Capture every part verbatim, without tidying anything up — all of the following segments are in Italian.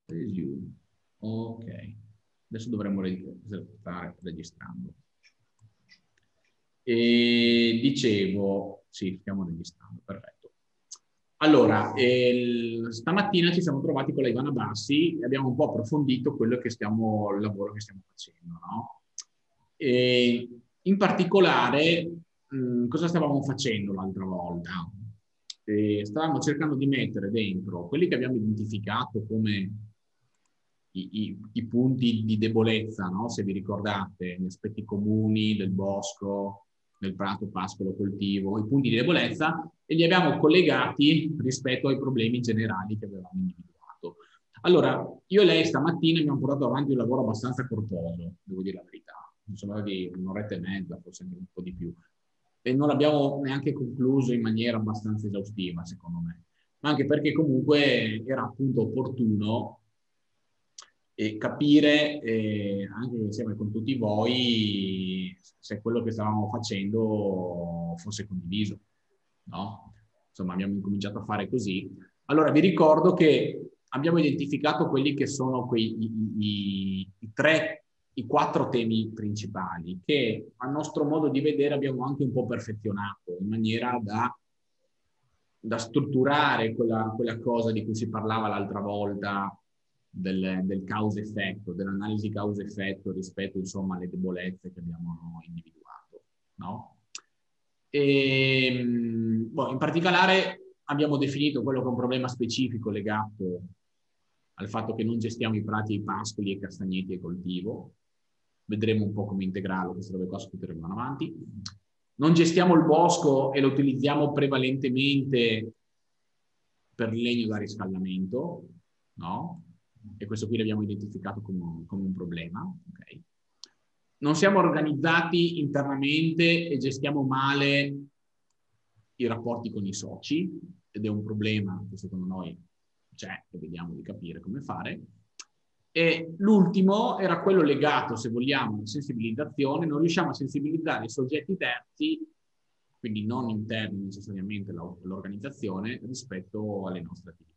Resume. Ok, adesso dovremmo stare registrando. E dicevo, sì, stiamo registrando, perfetto. Allora, eh, stamattina ci siamo trovati con la Ivana Bassi e abbiamo un po' approfondito quello che stiamo, il lavoro che stiamo facendo, no? E in particolare, mh, cosa stavamo facendo l'altra volta? E stavamo cercando di mettere dentro quelli che abbiamo identificato come i, i, i punti di debolezza, no? Se vi ricordate, gli aspetti comuni del bosco, del prato, pascolo, coltivo, i punti di debolezza, e li abbiamo collegati rispetto ai problemi generali che avevamo individuato. Allora, io e lei stamattina abbiamo portato avanti un lavoro abbastanza corposo, devo dire la verità, insomma di un'oretta e mezza, forse anche un po' di più, e non l'abbiamo neanche concluso in maniera abbastanza esaustiva, secondo me, ma anche perché comunque era appunto opportuno e capire, eh, anche insieme con tutti voi, se quello che stavamo facendo fosse condiviso, no? Insomma, abbiamo incominciato a fare così. Allora, vi ricordo che abbiamo identificato quelli che sono quei, i, i, i tre, i quattro temi principali, che a nostro modo di vedere abbiamo anche un po' perfezionato, in maniera da, da strutturare quella, quella cosa di cui si parlava l'altra volta, del, del causa-effetto, dell'analisi causa-effetto rispetto insomma alle debolezze che abbiamo individuato, no? E, boh, in particolare abbiamo definito quello che è un problema specifico legato al fatto che non gestiamo i prati, i pascoli, i castagneti e coltivo. Vedremo un po' come integrarlo, queste robe qua scuoteremo avanti. Non gestiamo il bosco e lo utilizziamo prevalentemente per legno da riscaldamento, no? E questo qui l'abbiamo identificato come, come un problema. Okay. Non siamo organizzati internamente e gestiamo male i rapporti con i soci, ed è un problema che secondo noi c'è e vediamo di capire come fare. E l'ultimo era quello legato, se vogliamo, alla sensibilizzazione. Non riusciamo a sensibilizzare i soggetti terzi, quindi non interni necessariamente all'organizzazione, rispetto alle nostre attività.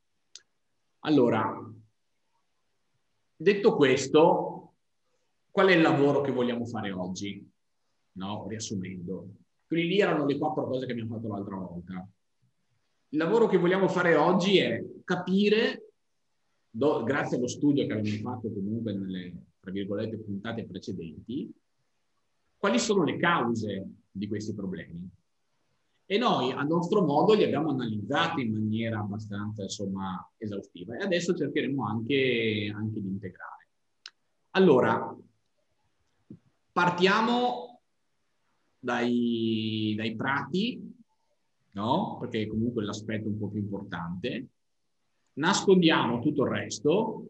Allora, detto questo, qual è il lavoro che vogliamo fare oggi? No? Riassumendo. Quindi lì erano le quattro cose che abbiamo fatto l'altra volta. Il lavoro che vogliamo fare oggi è capire, do, grazie allo studio che abbiamo fatto comunque nelle, tra virgolette, puntate precedenti, quali sono le cause di questi problemi. E noi, a nostro modo, li abbiamo analizzati in maniera abbastanza, insomma, esaustiva. E adesso cercheremo anche, anche di integrare. Allora, partiamo dai, dai prati, no? Perché comunque è l'aspetto un po' più importante. Nascondiamo tutto il resto,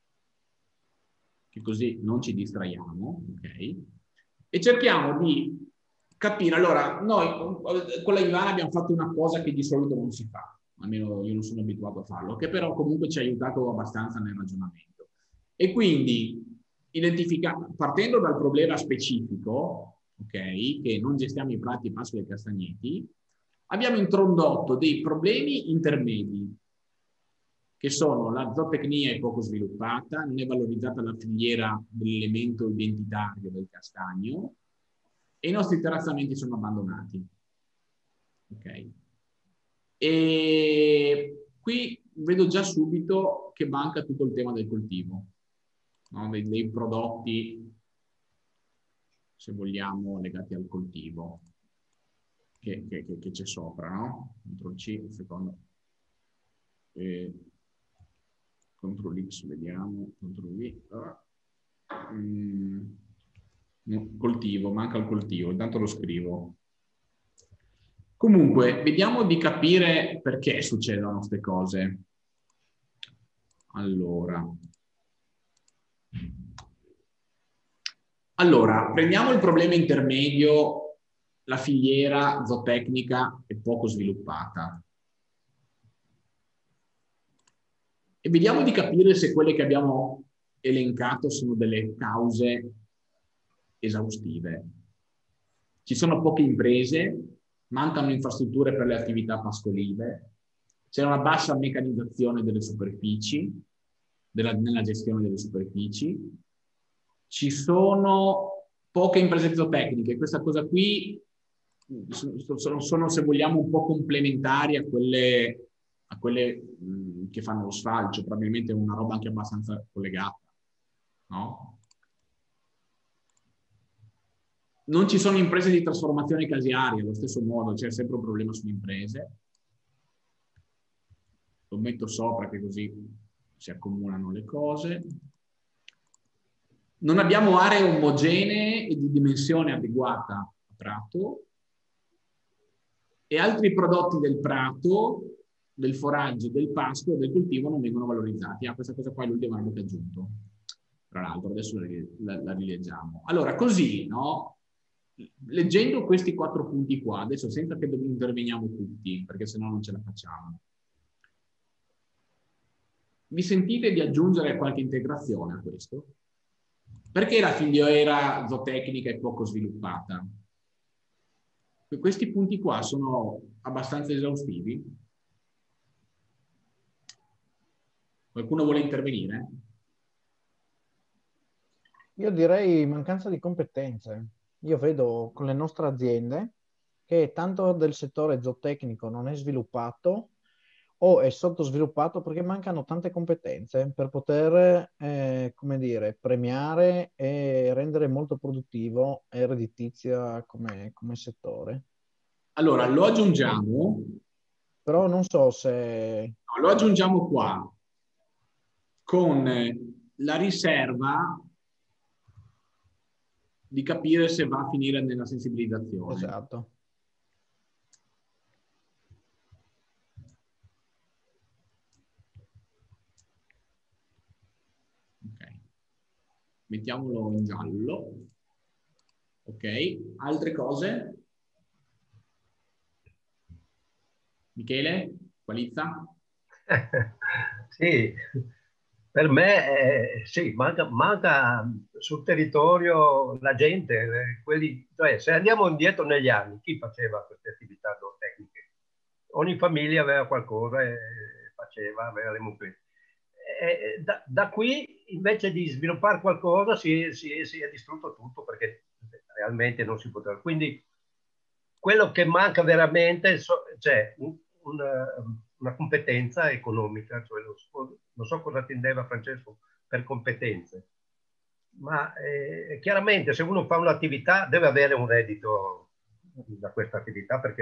che così non ci distraiamo, ok? E cerchiamo di capire. Allora, noi con la Ivana abbiamo fatto una cosa che di solito non si fa, almeno io non sono abituato a farlo, che però comunque ci ha aiutato abbastanza nel ragionamento. E quindi, partendo dal problema specifico, ok, che non gestiamo i prati, i pascoli e i castagneti, abbiamo introdotto dei problemi intermedi, che sono la zootecnia è poco sviluppata, non è valorizzata la filiera dell'elemento identitario del castagno, e i nostri terrazzamenti sono abbandonati. Ok. E qui vedo già subito che manca tutto il tema del coltivo, no? dei, dei prodotti, se vogliamo, legati al coltivo, che, che, che c'è sopra, no? Control C, secondo. E Control X, vediamo, Control V. Mm. Coltivo, manca il coltivo, intanto lo scrivo. Comunque, vediamo di capire perché succedono queste cose. Allora. Allora, prendiamo il problema intermedio, la filiera zootecnica è poco sviluppata. E vediamo di capire se quelle che abbiamo elencato sono delle cause esaustive. Ci sono poche imprese, mancano infrastrutture per le attività pascolive, c'è una bassa meccanizzazione delle superfici, della, nella gestione delle superfici. Ci sono poche imprese zootecniche, questa cosa qui sono, sono, se vogliamo, un po' complementari a quelle, a quelle mh, che fanno lo sfalcio, probabilmente è una roba anche abbastanza collegata, no? Non ci sono imprese di trasformazione casearia, allo stesso modo c'è sempre un problema sulle imprese. Lo metto sopra che così si accomunano le cose. Non abbiamo aree omogenee e di dimensione adeguata a prato, e altri prodotti del prato, del foraggio, del pascolo e del coltivo non vengono valorizzati. Ah, questa cosa qua è l'ultima roba che ho aggiunto. Tra l'altro, adesso la, la, la rileggiamo. Allora, così, no? Leggendo questi quattro punti qua, adesso senza che interveniamo tutti, perché sennò non ce la facciamo, vi sentite di aggiungere qualche integrazione a questo? Perché la filiera zootecnica è poco sviluppata? Questi punti qua sono abbastanza esaustivi? Qualcuno vuole intervenire? Io direi mancanza di competenze. Io vedo con le nostre aziende che tanto del settore zootecnico non è sviluppato o è sottosviluppato perché mancano tante competenze per poter, eh, come dire, premiare e rendere molto produttivo e redditizia come, come settore. Allora, lo aggiungiamo. Però non so se... No, lo aggiungiamo qua con la riserva di capire se va a finire nella sensibilizzazione. Esatto. Ok. Mettiamolo in giallo. Ok. Altre cose? Michele? Qualizza? Sì, per me eh, sì, manca, manca sul territorio la gente, eh, quelli, cioè, se andiamo indietro negli anni, chi faceva queste attività zootecniche? Ogni famiglia aveva qualcosa e faceva, aveva le mucche. E da, da qui, invece di sviluppare qualcosa, si, si, si è distrutto tutto perché realmente non si poteva. Quindi quello che manca veramente, so, cioè un, una, una competenza economica, cioè lo, non so cosa intendeva Francesco per competenze, ma eh, chiaramente se uno fa un'attività deve avere un reddito da questa attività perché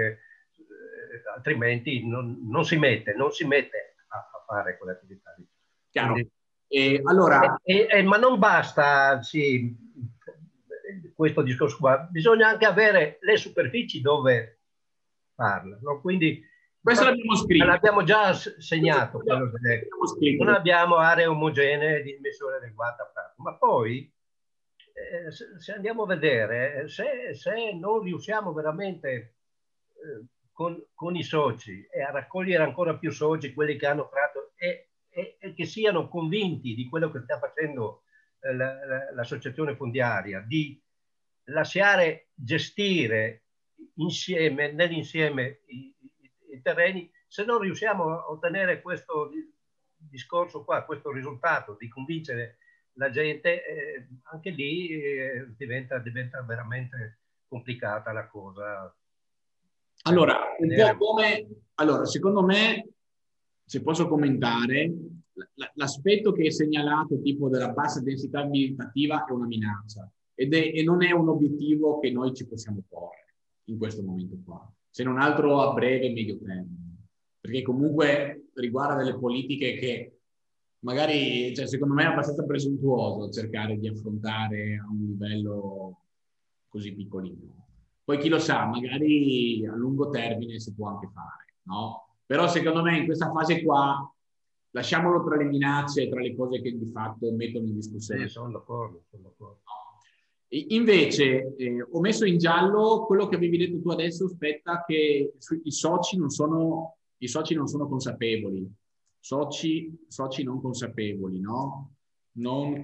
eh, altrimenti non, non si mette, non si mette a, a fare quell'attività lì. Chiaro. Quindi, E, allora... e, e, ma non basta, sì, questo discorso qua, bisogna anche avere le superfici dove farla, no? Quindi questo l'abbiamo scritto. L'abbiamo già segnato, quello che che non abbiamo aree omogenee di dimensione adeguata a prato, ma poi eh, se, se andiamo a vedere, se, se non riusciamo veramente eh, con, con i soci e a raccogliere ancora più soci, quelli che hanno prato e, e, e che siano convinti di quello che sta facendo eh, l'associazione fondiaria, di lasciare gestire insieme, nell'insieme i, i, i terreni, se non riusciamo a ottenere questo discorso qua, questo risultato di convincere la gente, eh, anche lì eh, diventa, diventa veramente complicata la cosa. Allora, un po' come, allora, secondo me, se posso commentare, l'aspetto che è segnalato, tipo della bassa densità abitativa, è una minaccia ed è, e non è un obiettivo che noi ci possiamo porre in questo momento qua, se non altro a breve e medio termine, perché comunque riguarda delle politiche che magari, cioè, secondo me è abbastanza presuntuoso cercare di affrontare a un livello così piccolino. Poi chi lo sa, magari a lungo termine si può anche fare, no? Però secondo me in questa fase qua lasciamolo tra le minacce e tra le cose che di fatto mettono in discussione. Sì, sono d'accordo, sono d'accordo. Invece eh, ho messo in giallo quello che avevi detto tu adesso, aspetta, che i soci non sono, i soci non sono consapevoli. Soci, soci non consapevoli, no? Non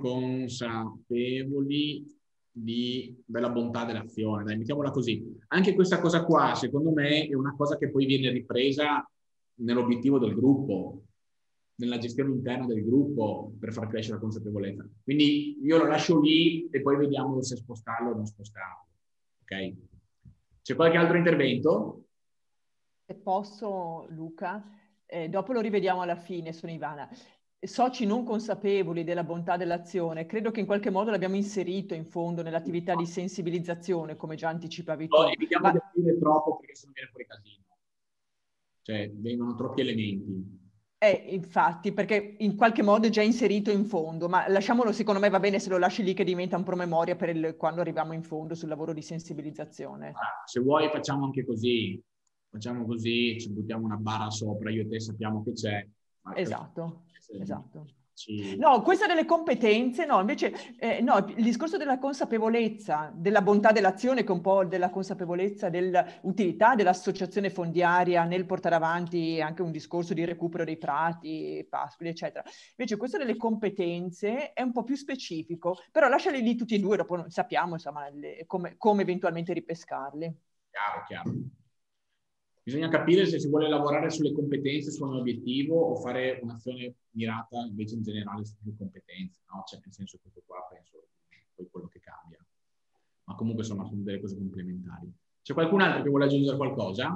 consapevoli di, della bontà dell'azione, dai, mettiamola così. Anche questa cosa qua, secondo me, è una cosa che poi viene ripresa nell'obiettivo del gruppo. nella gestione interna del gruppo per far crescere la consapevolezza. Quindi io lo lascio lì e poi vediamo se spostarlo o non spostarlo. Ok? C'è qualche altro intervento? Se posso, Luca, eh, dopo lo rivediamo alla fine, sono Ivana. Soci non consapevoli della bontà dell'azione, credo che in qualche modo l'abbiamo inserito in fondo nell'attività di sensibilizzazione, come già anticipavi tu. No, evitiamo Ma... di dire troppo perché sennò viene fuori casino. Cioè, vengono troppi elementi. Eh, infatti, perché in qualche modo è già inserito in fondo, ma lasciamolo, secondo me va bene se lo lasci lì che diventa un promemoria per il, quando arriviamo in fondo sul lavoro di sensibilizzazione. Ah, se vuoi facciamo anche così, facciamo così, ci buttiamo una barra sopra, io e te sappiamo che c'è. Esatto, esatto. Ci... No, questa delle competenze, no, invece, eh, no, il discorso della consapevolezza, della bontà dell'azione, che è un po' della consapevolezza dell'utilità dell'associazione fondiaria nel portare avanti anche un discorso di recupero dei prati, pascoli, eccetera. Invece questo delle competenze è un po' più specifico, però lasciali lì tutti e due, dopo sappiamo, insomma, le, come, come eventualmente ripescarli. Chiaro, chiaro. Bisogna capire se si vuole lavorare sulle competenze, su un obiettivo o fare un'azione mirata invece in generale sulle competenze, no? Cioè, nel senso, questo qua penso poi quello che cambia. Ma comunque insomma sono delle cose complementari. C'è qualcun altro che vuole aggiungere qualcosa?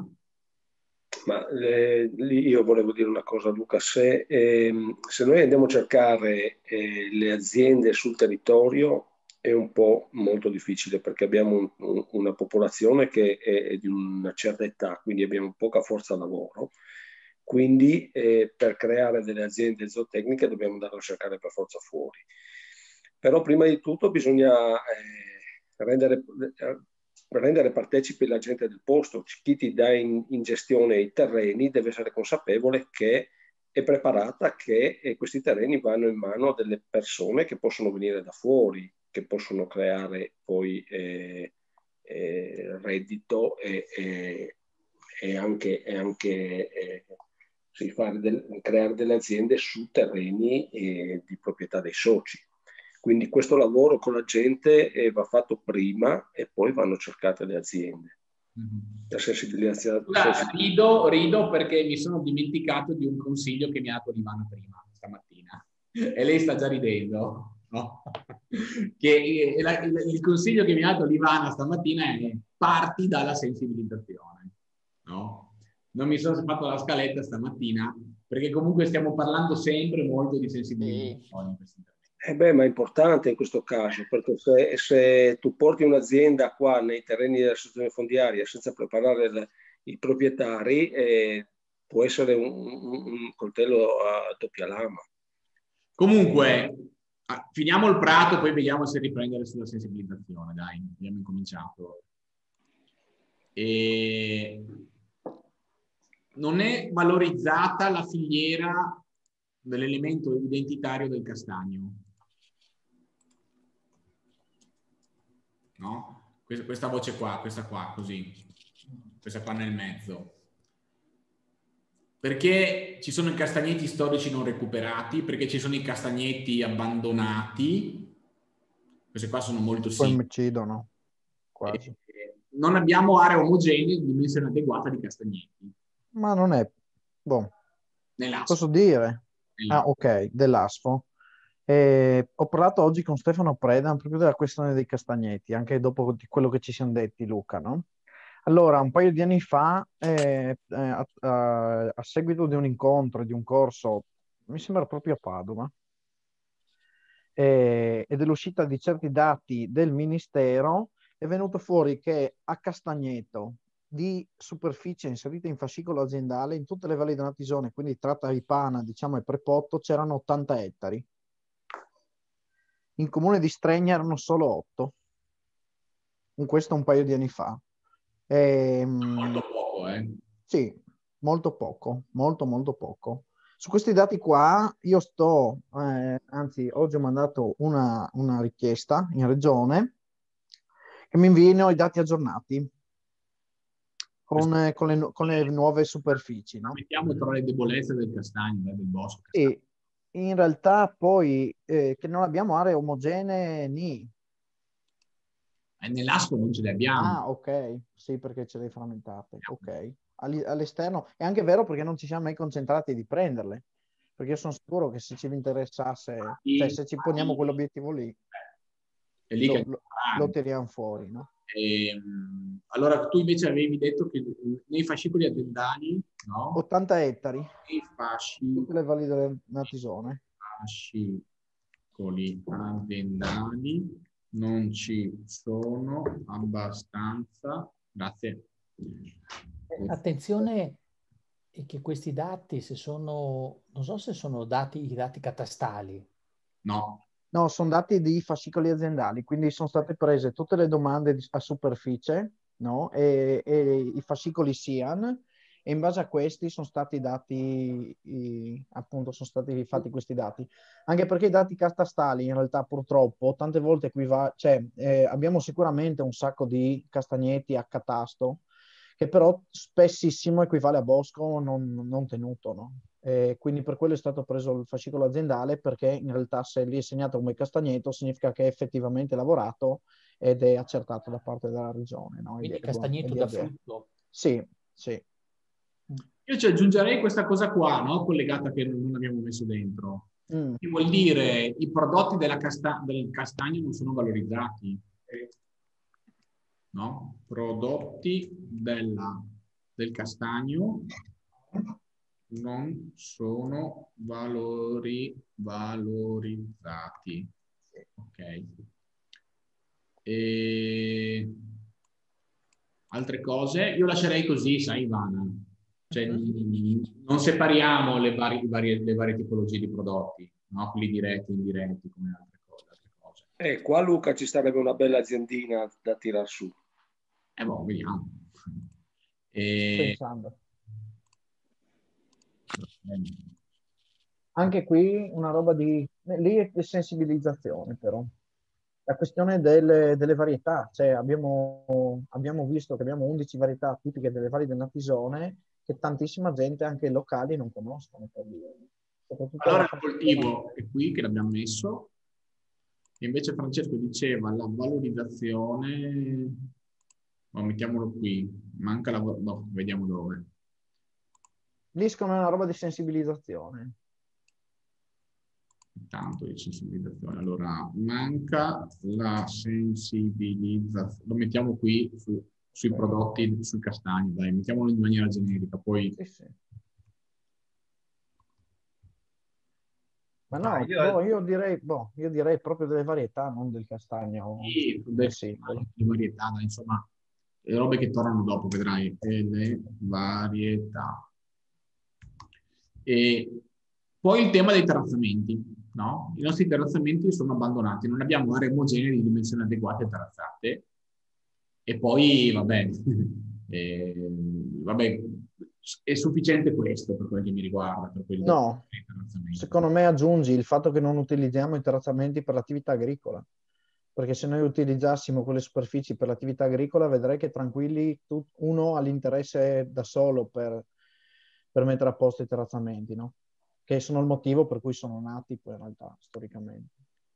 Ma eh, lì io volevo dire una cosa, Luca, se, ehm, se noi andiamo a cercare eh, le aziende sul territorio è un po' molto difficile perché abbiamo un, un, una popolazione che è, è di una certa età, quindi abbiamo poca forza lavoro, quindi eh, per creare delle aziende zootecniche dobbiamo andare a cercare per forza fuori. Però prima di tutto bisogna eh, rendere... Eh, per rendere partecipi la gente del posto, chi ti dà in, in gestione i terreni deve essere consapevole che è preparata, che eh, questi terreni vanno in mano a delle persone che possono venire da fuori, che possono creare poi eh, eh, reddito e, e, e anche, e anche eh, sì, fare del, creare delle aziende su terreni eh, di proprietà dei soci. Quindi questo lavoro con la gente eh, va fatto prima e poi vanno cercate le aziende. Mm-hmm. La sensibilizzazione. Scusa, rido, rido perché mi sono dimenticato di un consiglio che mi ha dato Ivana prima, stamattina. E lei sta già ridendo. No? Che la, il, il consiglio che mi ha dato l'Ivana stamattina è parti dalla sensibilizzazione. No? Non mi sono fatto la scaletta stamattina perché comunque stiamo parlando sempre molto di sensibilizzazione in questo intervento. Eh beh, ma è importante in questo caso, perché se, se tu porti un'azienda qua nei terreni dell'associazione fondiaria senza preparare le, i proprietari, eh, può essere un, un, un coltello a doppia lama. Comunque, finiamo il prato, poi vediamo se riprendere sulla sensibilizzazione. Dai, abbiamo incominciato. E... non è valorizzata la filiera dell'elemento identitario del castagno. No? Questa, questa voce qua, questa qua, così, questa qua nel mezzo. Perché ci sono i castagneti storici non recuperati, perché ci sono i castagneti abbandonati, queste qua sono molto simili. Poi uccidono, quasi. Eh, non abbiamo aree omogenee di dimensione adeguata di castagneti. Ma non è... Boh. Posso dire? Ah, ok, dell'Asfo. Eh, ho parlato oggi con Stefano Preda proprio della questione dei castagneti, anche dopo di quello che ci siamo detti, Luca, no? Allora, un paio di anni fa, eh, eh, a, a, a seguito di un incontro, di un corso, mi sembra proprio a Padova, eh, e dell'uscita di certi dati del Ministero, è venuto fuori che a Castagneto, di superficie inserita in fascicolo aziendale, in tutte le valli della Natisone, quindi tra Taripana, diciamo, e Prepotto, c'erano ottanta ettari. In comune di Stregna erano solo otto. In questo un paio di anni fa. E, molto poco, eh? Sì, molto poco, molto molto poco. Su questi dati qua io sto, eh, anzi oggi ho mandato una, una richiesta in regione che mi inviino i dati aggiornati con, eh, con, le, con le nuove superfici. No? Mettiamo tra le debolezze del castagno, del bosco. E in realtà poi eh, che non abbiamo aree omogenee ni. E nell'Asco non ce le abbiamo. Ah, ok. Sì, perché ce le hai frammentate. Ok. All'esterno è anche vero perché non ci siamo mai concentrati di prenderle. Perché io sono sicuro che se ci interessasse, Sì, cioè se ci poniamo sì. quell'obiettivo lì, È lì lo, che lo, lo tiriamo fuori, no? Ehm, allora, tu invece avevi detto che nei fascicoli aziendali, no? ottanta ettari, Nei fasci, tutte le valli del Natisone. fascicoli aziendali non ci sono abbastanza. Grazie. Attenzione che questi dati, se sono, non so se sono dati, i dati catastali. No. No, sono dati di fascicoli aziendali, quindi sono state prese tutte le domande di- a superficie, no? E, e i fascicoli SIAN, e in base a questi sono stati dati, i- appunto, sono stati fatti questi dati. Anche perché i dati catastali, in realtà, purtroppo, tante volte equiva- cioè, eh, abbiamo sicuramente un sacco di castagneti a catasto, che però spessissimo equivale a bosco non, non tenuto, no? Eh, quindi per quello è stato preso il fascicolo aziendale, perché in realtà se lì è segnato come castagneto significa che è effettivamente lavorato ed è accertato da parte della regione, no? Quindi E di- castagneto e di da A D E. frutto. Sì, sì. Io ci aggiungerei questa cosa qua, no? Collegata che non abbiamo messo dentro. Mm. Che vuol dire i prodotti della casta- del castagno non sono valorizzati. No? Prodotti della, del castagno non sono valori, valorizzati. Ok. E altre cose? Io lascerei così, sai, Ivana. Cioè, Mhm. non separiamo le varie, le varie, le varie tipologie di prodotti, no? Quelli diretti, indiretti, come altre cose. Altre cose. Eh, qua Luca ci sarebbe una bella aziendina da tirar su. Eh, boh, vediamo. Sto E... pensando. Anche qui una roba di... Lì è sensibilizzazione, però. La questione delle, delle varietà, cioè abbiamo, abbiamo visto che abbiamo undici varietà tipiche delle valli del Natisone che tantissima gente, anche locali, non conoscono. Per dire. Soprattutto Allora la il fascia- coltivo è qui che l'abbiamo messo. Invece Francesco diceva la valorizzazione, oh, mettiamolo qui, manca la, no, vediamo dove. Lì secondo me è una roba di sensibilizzazione. Tanto di sensibilizzazione. Allora, manca la sensibilizzazione. Lo mettiamo qui su, sui prodotti, sui castagni, dai, mettiamolo in maniera generica. Poi Sì, sì. Ma Ma no, io, boh, io direi, boh, io direi proprio delle varietà, non del castagno sì, del delle singolo. varietà, dai, insomma, le robe che tornano dopo, vedrai. E le varietà. E poi il tema dei terrazzamenti, no? I nostri terrazzamenti sono abbandonati, non abbiamo aree omogenee di dimensioni adeguate terrazzate. E poi, vabbè, eh, vabbè, è sufficiente questo per quello che mi riguarda, per quelli dei No, terrazzamenti. secondo me aggiungi il fatto che non utilizziamo i terrazzamenti per l'attività agricola, perché se noi utilizzassimo quelle superfici per l'attività agricola, vedrei che tranquilli tu- uno ha l'interesse da solo per, per mettere a posto i terrazzamenti, no? Che sono il motivo per cui sono nati poi in realtà storicamente.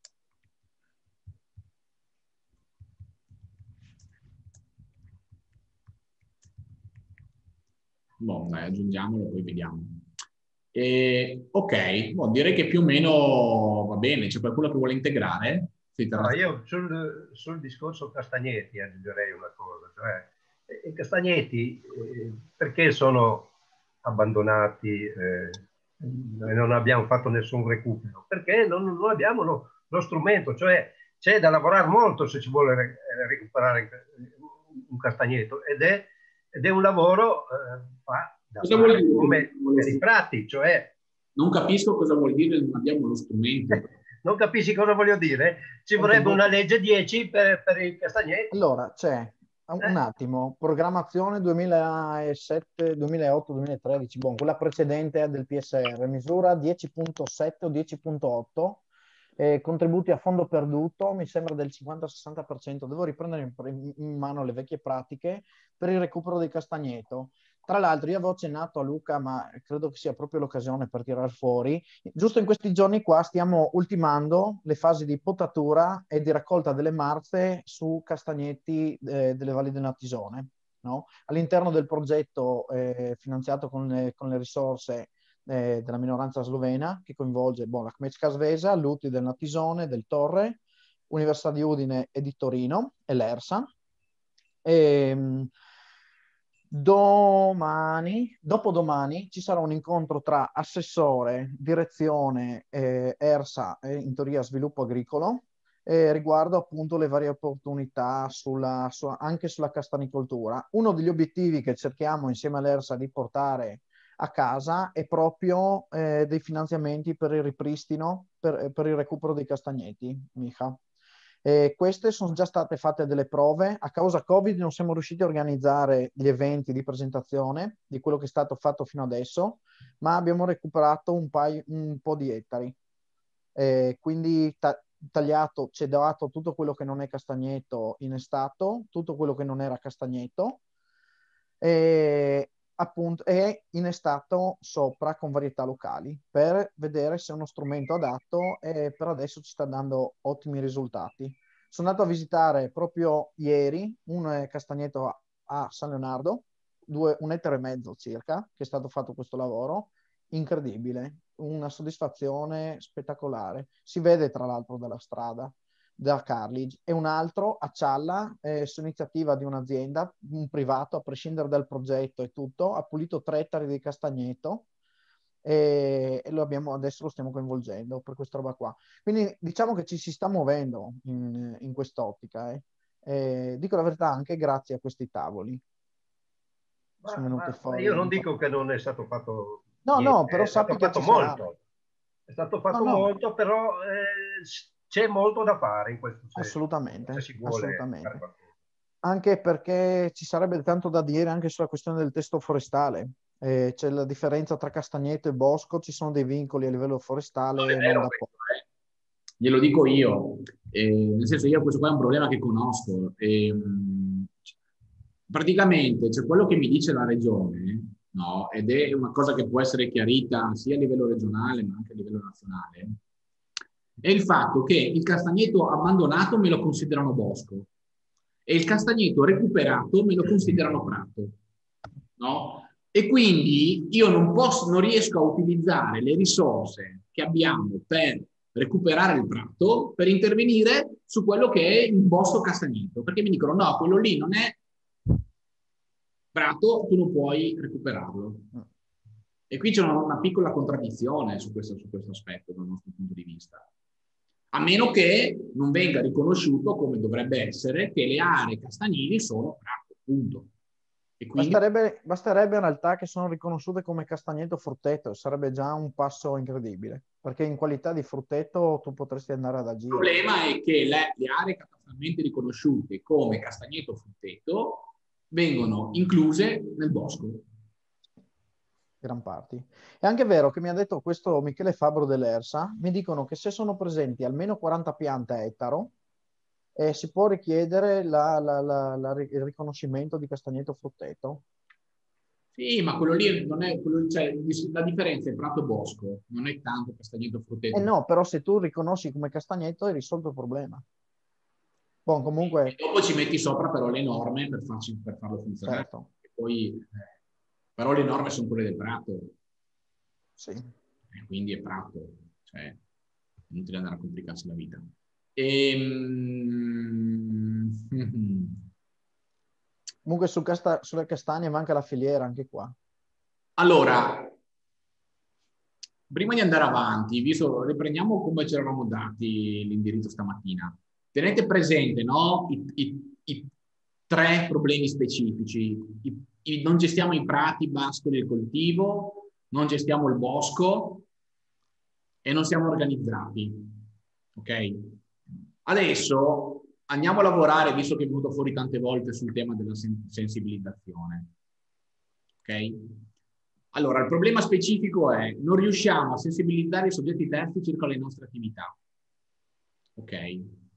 Boh, dai, aggiungiamolo, poi vediamo. E, ok, boh, direi che più o meno va bene. C'è qualcuno che vuole integrare? Sui no, terrazzamenti? io sul, sul discorso Castagneti aggiungerei una cosa, cioè eh, i Castagneti eh, perché sono abbandonati eh, e non abbiamo fatto nessun recupero? Perché non, non abbiamo lo, lo strumento, cioè c'è da lavorare molto se ci vuole re, recuperare un castagneto ed è, ed è un lavoro eh, fa, da Cosa vuol fare dire? come per i prati, cioè Non capisco cosa vuol dire non abbiamo lo strumento. non capisci cosa voglio dire? Ci Quante vorrebbe una volte- legge dieci per, per i castagneti. Allora, c'è un Eh? attimo, programmazione duemilasette, duemilaotto, duemilatredici, bon, quella precedente del P S R, misura dieci punto sette o dieci punto otto, eh, contributi a fondo perduto, mi sembra del cinquanta-sessanta per cento. Devo riprendere in, in mano le vecchie pratiche per il recupero del castagneto. Tra l'altro io avevo accennato a Luca, ma credo che sia proprio l'occasione per tirar fuori. Giusto in questi giorni qua stiamo ultimando le fasi di potatura e di raccolta delle marze su castagneti eh, delle valli del Natisone, no? All'interno del progetto eh, finanziato con le, con le risorse eh, della minoranza slovena, che coinvolge boh, la Kmečka Zveza, l'U T I del Natisone, del Torre, Università di Udine e di Torino e l'ERSA. E, domani, dopodomani, ci sarà un incontro tra assessore, direzione, eh, ERSA e in teoria sviluppo agricolo, eh, riguardo appunto le varie opportunità sulla, su, anche sulla castanicoltura. Uno degli obiettivi che cerchiamo insieme all'ERSA di portare a casa è proprio eh, dei finanziamenti per il ripristino, per, per il recupero dei castagneti, Micha. Eh, queste sono già state fatte delle prove. A causa Covid non siamo riusciti a organizzare gli eventi di presentazione di quello che è stato fatto fino adesso, ma abbiamo recuperato un, paio, un po' di ettari. Eh, quindi ta tagliato, c'è dato tutto quello che non è castagneto innestato, tutto quello che non era castagneto, e appunto è innestato sopra con varietà locali per vedere se è uno strumento adatto, e per adesso ci sta dando ottimi risultati. Sono andato a visitare proprio ieri un castagneto a, a San Leonardo, due, un ettaro e mezzo circa, che è stato fatto questo lavoro, incredibile, una soddisfazione spettacolare. Si vede tra l'altro dalla strada, da Carlige, e un altro a Cialla, eh, su iniziativa di un'azienda, un privato, a prescindere dal progetto e tutto, ha pulito tre ettari di castagneto e, e lo abbiamo, adesso lo stiamo coinvolgendo per questa roba qua. Quindi diciamo che ci si sta muovendo in, in quest'ottica. Eh. Eh, dico la verità, anche grazie a questi tavoli. Ma, sono venute ma, fuori. io non dico che non è stato fatto no, niente, no, però è stato sappi che fatto ci sarà. molto. È stato fatto no, no. molto, però eh, c'è molto da fare in questo senso. Assolutamente, se si vuole assolutamente. fare qualcosa. Anche perché ci sarebbe tanto da dire anche sulla questione del testo forestale. Eh, c'è la differenza tra castagneto e bosco, ci sono dei vincoli a livello forestale. No, è vero, non da questo, eh. Glielo dico io, eh, nel senso, io questo qua è un problema che conosco. E, mh, praticamente c'è quello che mi dice la regione, no? Ed è una cosa che può essere chiarita sia a livello regionale ma anche a livello nazionale, è il fatto che il castagneto abbandonato me lo considerano bosco e il castagneto recuperato me lo considerano prato, no? E quindi io non posso, non riesco a utilizzare le risorse che abbiamo per recuperare il prato per intervenire su quello che è il bosco castagneto, perché mi dicono no, quello lì non è prato, tu non puoi recuperarlo. E qui c'è una, una piccola contraddizione su questo, su questo aspetto dal nostro punto di vista. A meno che non venga riconosciuto, come dovrebbe essere, che le aree castagnili sono prato, punto. E quindi... basterebbe, basterebbe in realtà che sono riconosciute come castagneto frutteto, sarebbe già un passo incredibile, perché in qualità di frutteto tu potresti andare ad agire. Il problema è che le, le aree catastafalmente riconosciute come castagneto frutteto vengono incluse nel bosco. Gran parti. È anche vero che mi ha detto questo Michele Fabbro dell'ERSA, mi dicono che se sono presenti almeno quaranta piante a ettaro, eh, si può richiedere la, la, la, la, il riconoscimento di castagneto frutteto. Sì, ma quello lì non è, quello, cioè, la differenza è prato-bosco, non è tanto castagneto frutteto. Eh no, però se tu riconosci come castagneto hai risolto il problema. Bon, comunque... E dopo ci metti sopra però le norme per, farci, per farlo funzionare. Certo. E poi, eh, però le norme sono quelle del prato. Sì. E quindi è prato, cioè è inutile andare a complicarsi la vita. Ehm... Comunque su casta sulle castagne manca la filiera anche qua. Allora, prima di andare avanti, visto, riprendiamo come ci eravamo dati l'indirizzo stamattina. Tenete presente, no, i, i, i tre problemi specifici. I, i, non gestiamo i prati bascoli del coltivo, non gestiamo il bosco e non siamo organizzati. Ok? Adesso andiamo a lavorare, visto che è venuto fuori tante volte sul tema della sensibilizzazione. Ok? Allora, il problema specifico è non riusciamo a sensibilizzare i soggetti terzi circa le nostre attività. Ok?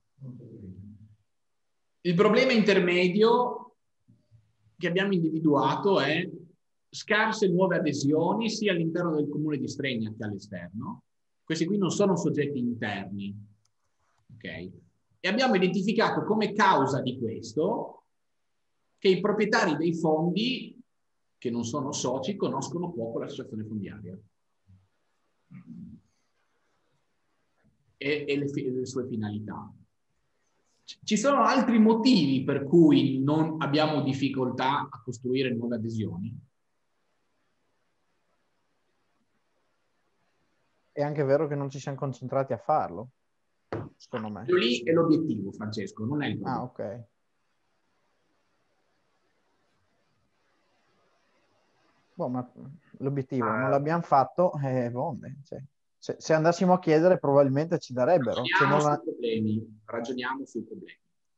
Il problema intermedio che abbiamo individuato è scarse nuove adesioni sia all'interno del comune di Stregna che all'esterno. Questi qui non sono soggetti interni. Ok? E abbiamo identificato come causa di questo che i proprietari dei fondi, che non sono soci, conoscono poco l'associazione fondiaria. e, e le, le sue finalità. Ci sono altri motivi per cui non abbiamo difficoltà a costruire nuove adesioni? È anche vero che non ci siamo concentrati a farlo, secondo me. Quello lì è l'obiettivo, Francesco, non è il problema. Ah, ok. Boh, ma l'obiettivo Ah. non l'abbiamo fatto, eh, bonde, cioè, se, se andassimo a chiedere probabilmente ci darebbero. Se Ragioniamo non la... sui problemi, ragioniamo sui problemi.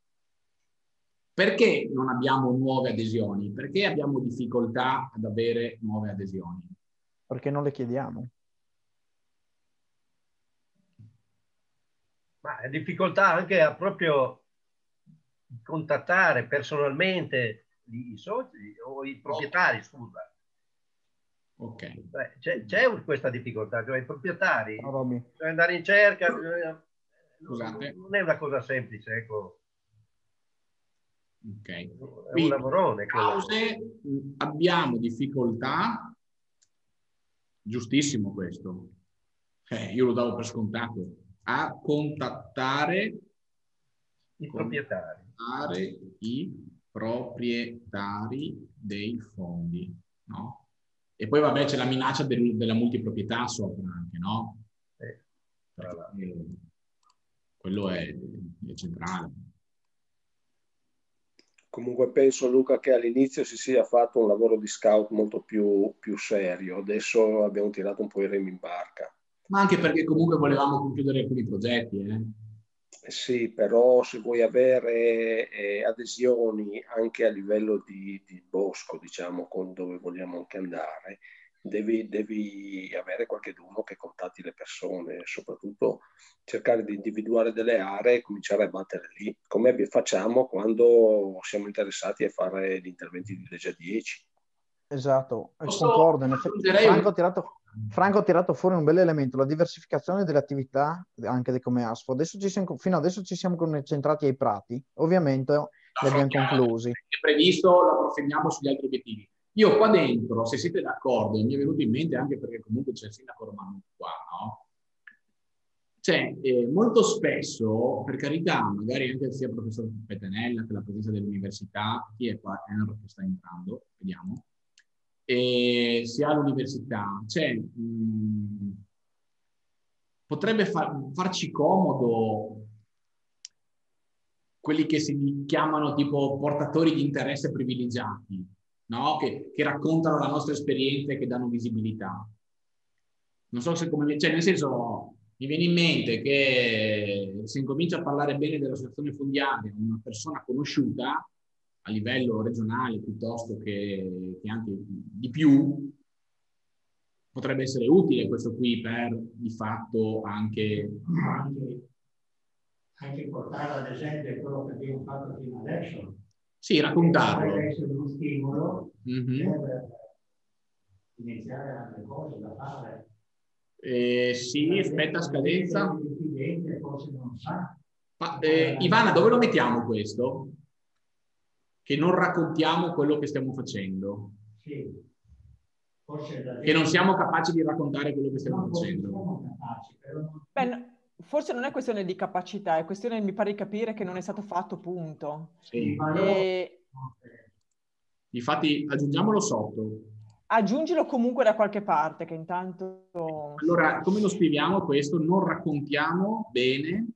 Perché non abbiamo nuove adesioni? Perché abbiamo difficoltà ad avere nuove adesioni? Perché non le chiediamo. Ma è difficoltà anche a proprio contattare personalmente i soci o i proprietari, scusa. Ok. C'è, c'è questa difficoltà, cioè i proprietari, No, Robby. bisogna andare in cerca, bisogna... Scusate. non è una cosa semplice, ecco. Ok. È un Quindi, lavorone. cause, mh, abbiamo difficoltà, giustissimo questo, eh, io lo davo per scontato, a contattare I proprietari. contattare i proprietari dei fondi, no? E poi vabbè c'è la minaccia del, della multiproprietà sopra anche, no? Eh, Perché, quello è, è centrale. Comunque penso, Luca, che all'inizio si sia fatto un lavoro di scout molto più, più serio. Adesso abbiamo tirato un po' i remi in barca. Ma anche perché comunque volevamo concludere alcuni progetti, eh? Eh sì, però se vuoi avere eh, adesioni anche a livello di, di bosco, diciamo, con dove vogliamo anche andare, devi, devi avere qualcuno che contatti le persone, soprattutto cercare di individuare delle aree e cominciare a battere lì, come facciamo quando siamo interessati a fare gli interventi di legge dieci. Esatto, Posso concordo. In effetti, aggiungere Franco, un- ha tirato, Franco ha tirato fuori un bel elemento, la diversificazione delle attività anche di come ASFO. Adesso ci siamo, fino adesso ci siamo concentrati ai prati, ovviamente li abbiamo conclusi. È previsto, lo approfondiamo sugli altri obiettivi. Io qua dentro, se siete d'accordo, mi è venuto in mente anche perché comunque c'è il sindaco Romano qua, no? Cioè, eh, molto spesso, per carità, magari anche sia il professor Petenella che la presenza dell'università, chi è qua? Enro che sta entrando, vediamo. E sia all'università, cioè, mh, potrebbe far, farci comodo quelli che si chiamano tipo portatori di interesse privilegiati, no? Che, che raccontano la nostra esperienza e che danno visibilità. Non so se come, cioè nel senso, mi viene in mente che se incomincia a parlare bene dell'associazione fondiaria una persona conosciuta a livello regionale piuttosto che, che anche di più, potrebbe essere utile questo qui per di fatto anche... anche, anche portare ad esempio quello che abbiamo fatto fino adesso. Sì, raccontarlo. Potrebbe essere uno stimolo Mm-hmm. per iniziare altre cose da fare. Eh, sì, aspetta, scadenza. Il cliente forse non sa. Ma, eh, Ivana, dove lo mettiamo questo? Che non raccontiamo quello che stiamo facendo. Sì. Forse da che non siamo capaci di raccontare quello che stiamo no, facendo. Siamo capaci, però non... Beh, forse non è questione di capacità, è questione, mi pare di capire, che non è stato fatto, punto. Sì. E... Infatti aggiungiamolo sotto. Aggiungilo comunque da qualche parte, che intanto... Allora, come lo scriviamo questo? Non raccontiamo bene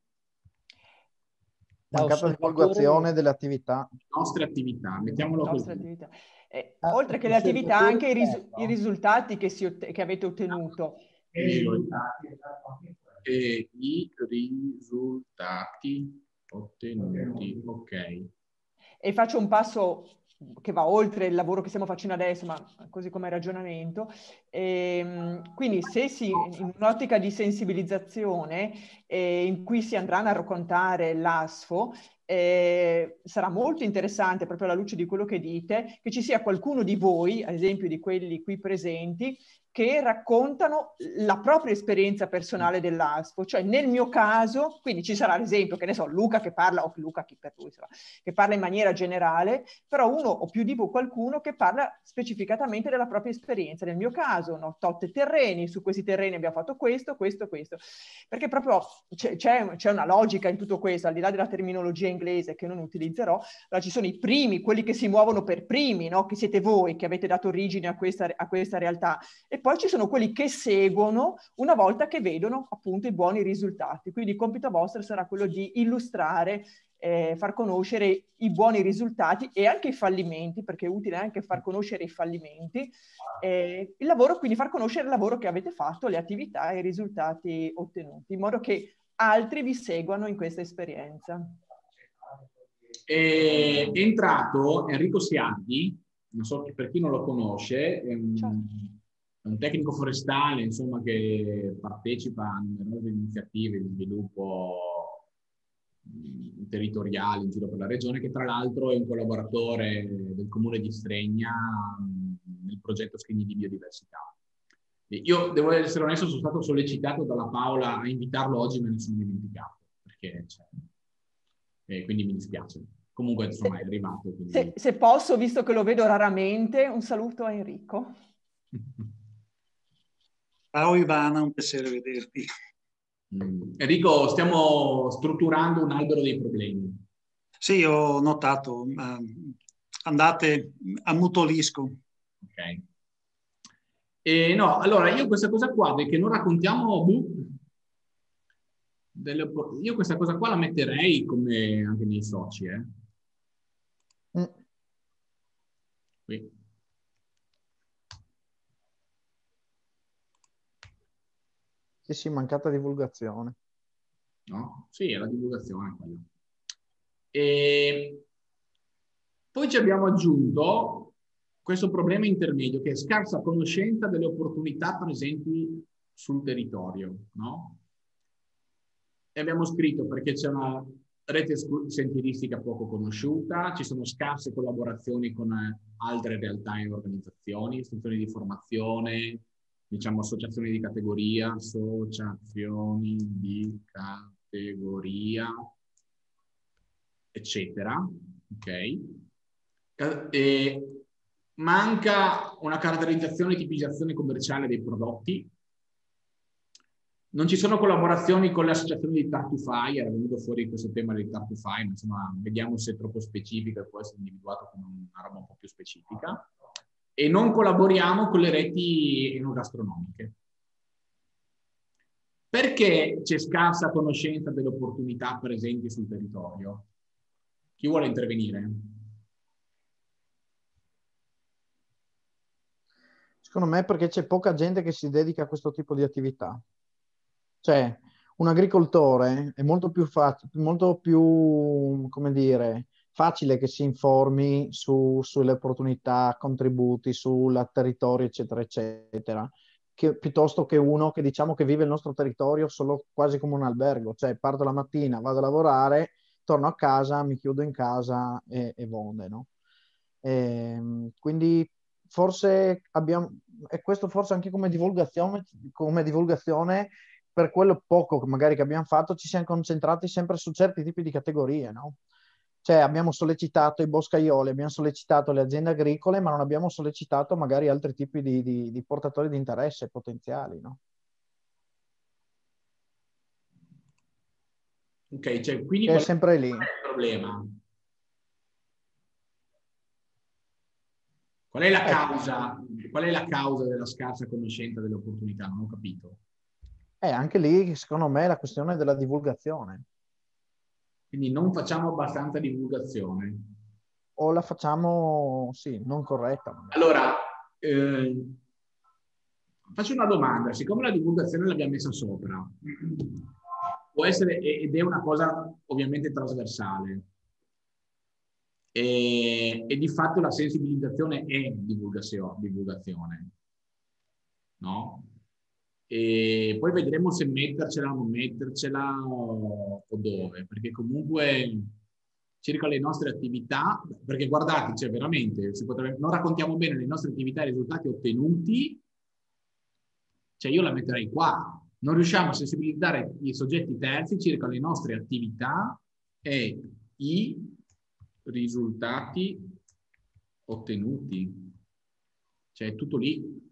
Mancata divulgazione delle attività. le nostre attività. Mettiamolo nostre così. attività. Eh, Ah, oltre che le attività, anche i, ris- no? i risultati che, si otte- che avete ottenuto. E i risultati, esatto, anche quello. E i risultati ottenuti. Ok. E faccio un passo che va oltre il lavoro che stiamo facendo adesso, ma così come ragionamento. Ehm, quindi se si, in un'ottica di sensibilizzazione eh, in cui si andranno a raccontare l'ASFO, eh, sarà molto interessante, proprio alla luce di quello che dite, che ci sia qualcuno di voi, ad esempio di quelli qui presenti, che che raccontano la propria esperienza personale dell'ASFO, cioè nel mio caso, quindi ci sarà l'esempio, che ne so, Luca che parla, o Luca chi per lui sarà, che parla in maniera generale, però uno o più di voi qualcuno che parla specificatamente della propria esperienza. Nel mio caso, no, tot terreni, su questi terreni abbiamo fatto questo, questo, questo, perché proprio c'è una logica in tutto questo, al di là della terminologia inglese che non utilizzerò. Allora, ci sono i primi, quelli che si muovono per primi, no? Che siete voi, che avete dato origine a questa, a questa realtà, e poi ci sono quelli che seguono una volta che vedono appunto i buoni risultati. Quindi il compito vostro sarà quello di illustrare, eh, far conoscere i buoni risultati e anche i fallimenti, perché è utile anche far conoscere i fallimenti, eh, il lavoro, quindi far conoscere il lavoro che avete fatto, le attività e i risultati ottenuti, in modo che altri vi seguano in questa esperienza. È entrato Enrico Siardi, non so per chi non lo conosce, è un, è un tecnico forestale, insomma, che partecipa a numerose iniziative di sviluppo territoriali in giro per la regione, che tra l'altro è un collaboratore del comune di Stregna nel progetto Scrigni di Biodiversità. Io devo essere onesto, sono stato sollecitato dalla Paola a invitarlo oggi, me ne sono dimenticato, perché cioè, eh, quindi mi dispiace. Comunque, insomma, è arrivato. Quindi... Se, se posso, visto che lo vedo raramente, un saluto a Enrico. Ciao Ivana, un piacere vederti. Mm. Enrico, stiamo strutturando un albero dei problemi. Sì, ho notato. Uh, andate, ammutolisco. Ok. E no, allora, io questa cosa qua, che non raccontiamo... Buh, delle, io questa cosa qua la metterei come anche nei soci, eh. Mm. Qui. Sì, sì, mancata divulgazione. No? Sì, è la divulgazione quella. E poi ci abbiamo aggiunto questo problema intermedio, che è scarsa conoscenza delle opportunità presenti sul territorio, no? E abbiamo scritto perché c'è una rete sentieristica poco conosciuta, ci sono scarse collaborazioni con altre realtà e organizzazioni, istituzioni di formazione, diciamo associazioni di categoria, associazioni di categoria, eccetera. Ok? E manca una caratterizzazione e tipizzazione commerciale dei prodotti. Non ci sono collaborazioni con le associazioni di Tartufai, era venuto fuori questo tema di Tartufai, ma insomma vediamo se è troppo specifico e può essere individuato come una roba un po' più specifica. E non collaboriamo con le reti enogastronomiche. Perché c'è scarsa conoscenza delle opportunità presenti sul territorio? Chi vuole intervenire? Secondo me perché c'è poca gente che si dedica a questo tipo di attività. Cioè, un agricoltore è molto più, molto più, come dire, facile che si informi su, sulle opportunità, contributi, sul territorio, eccetera, eccetera, che, piuttosto che uno che diciamo che vive il nostro territorio solo quasi come un albergo. Cioè, parto la mattina, vado a lavorare, torno a casa, mi chiudo in casa e, e vonde, no? E, quindi forse abbiamo, e questo forse anche come divulgazione, come divulgazione per quello poco magari che abbiamo fatto, ci siamo concentrati sempre su certi tipi di categorie, no? Cioè abbiamo sollecitato i boscaioli, abbiamo sollecitato le aziende agricole, ma non abbiamo sollecitato magari altri tipi di, di, di portatori di interesse potenziali, no? Ok, cioè quindi è qual sempre lì. Qual è il problema? Qual è la causa, qual è la causa della scarsa conoscenza delle opportunità? Non ho capito. Eh, anche lì, secondo me, è la questione della divulgazione. Quindi non facciamo abbastanza divulgazione. O la facciamo, sì, non corretta. Allora, eh, faccio una domanda. Siccome la divulgazione l'abbiamo messa sopra, può essere, ed è una cosa ovviamente trasversale, e, e di fatto la sensibilizzazione è divulgazione, divulgazione, no? E poi vedremo se mettercela o non mettercela o, o dove, perché comunque circa le nostre attività, perché guardate, cioè veramente, si potrebbe, non raccontiamo bene le nostre attività e i risultati ottenuti Cioè io la metterei qua. Non riusciamo a sensibilizzare i soggetti terzi circa le nostre attività e i risultati ottenuti. Cioè è tutto lì.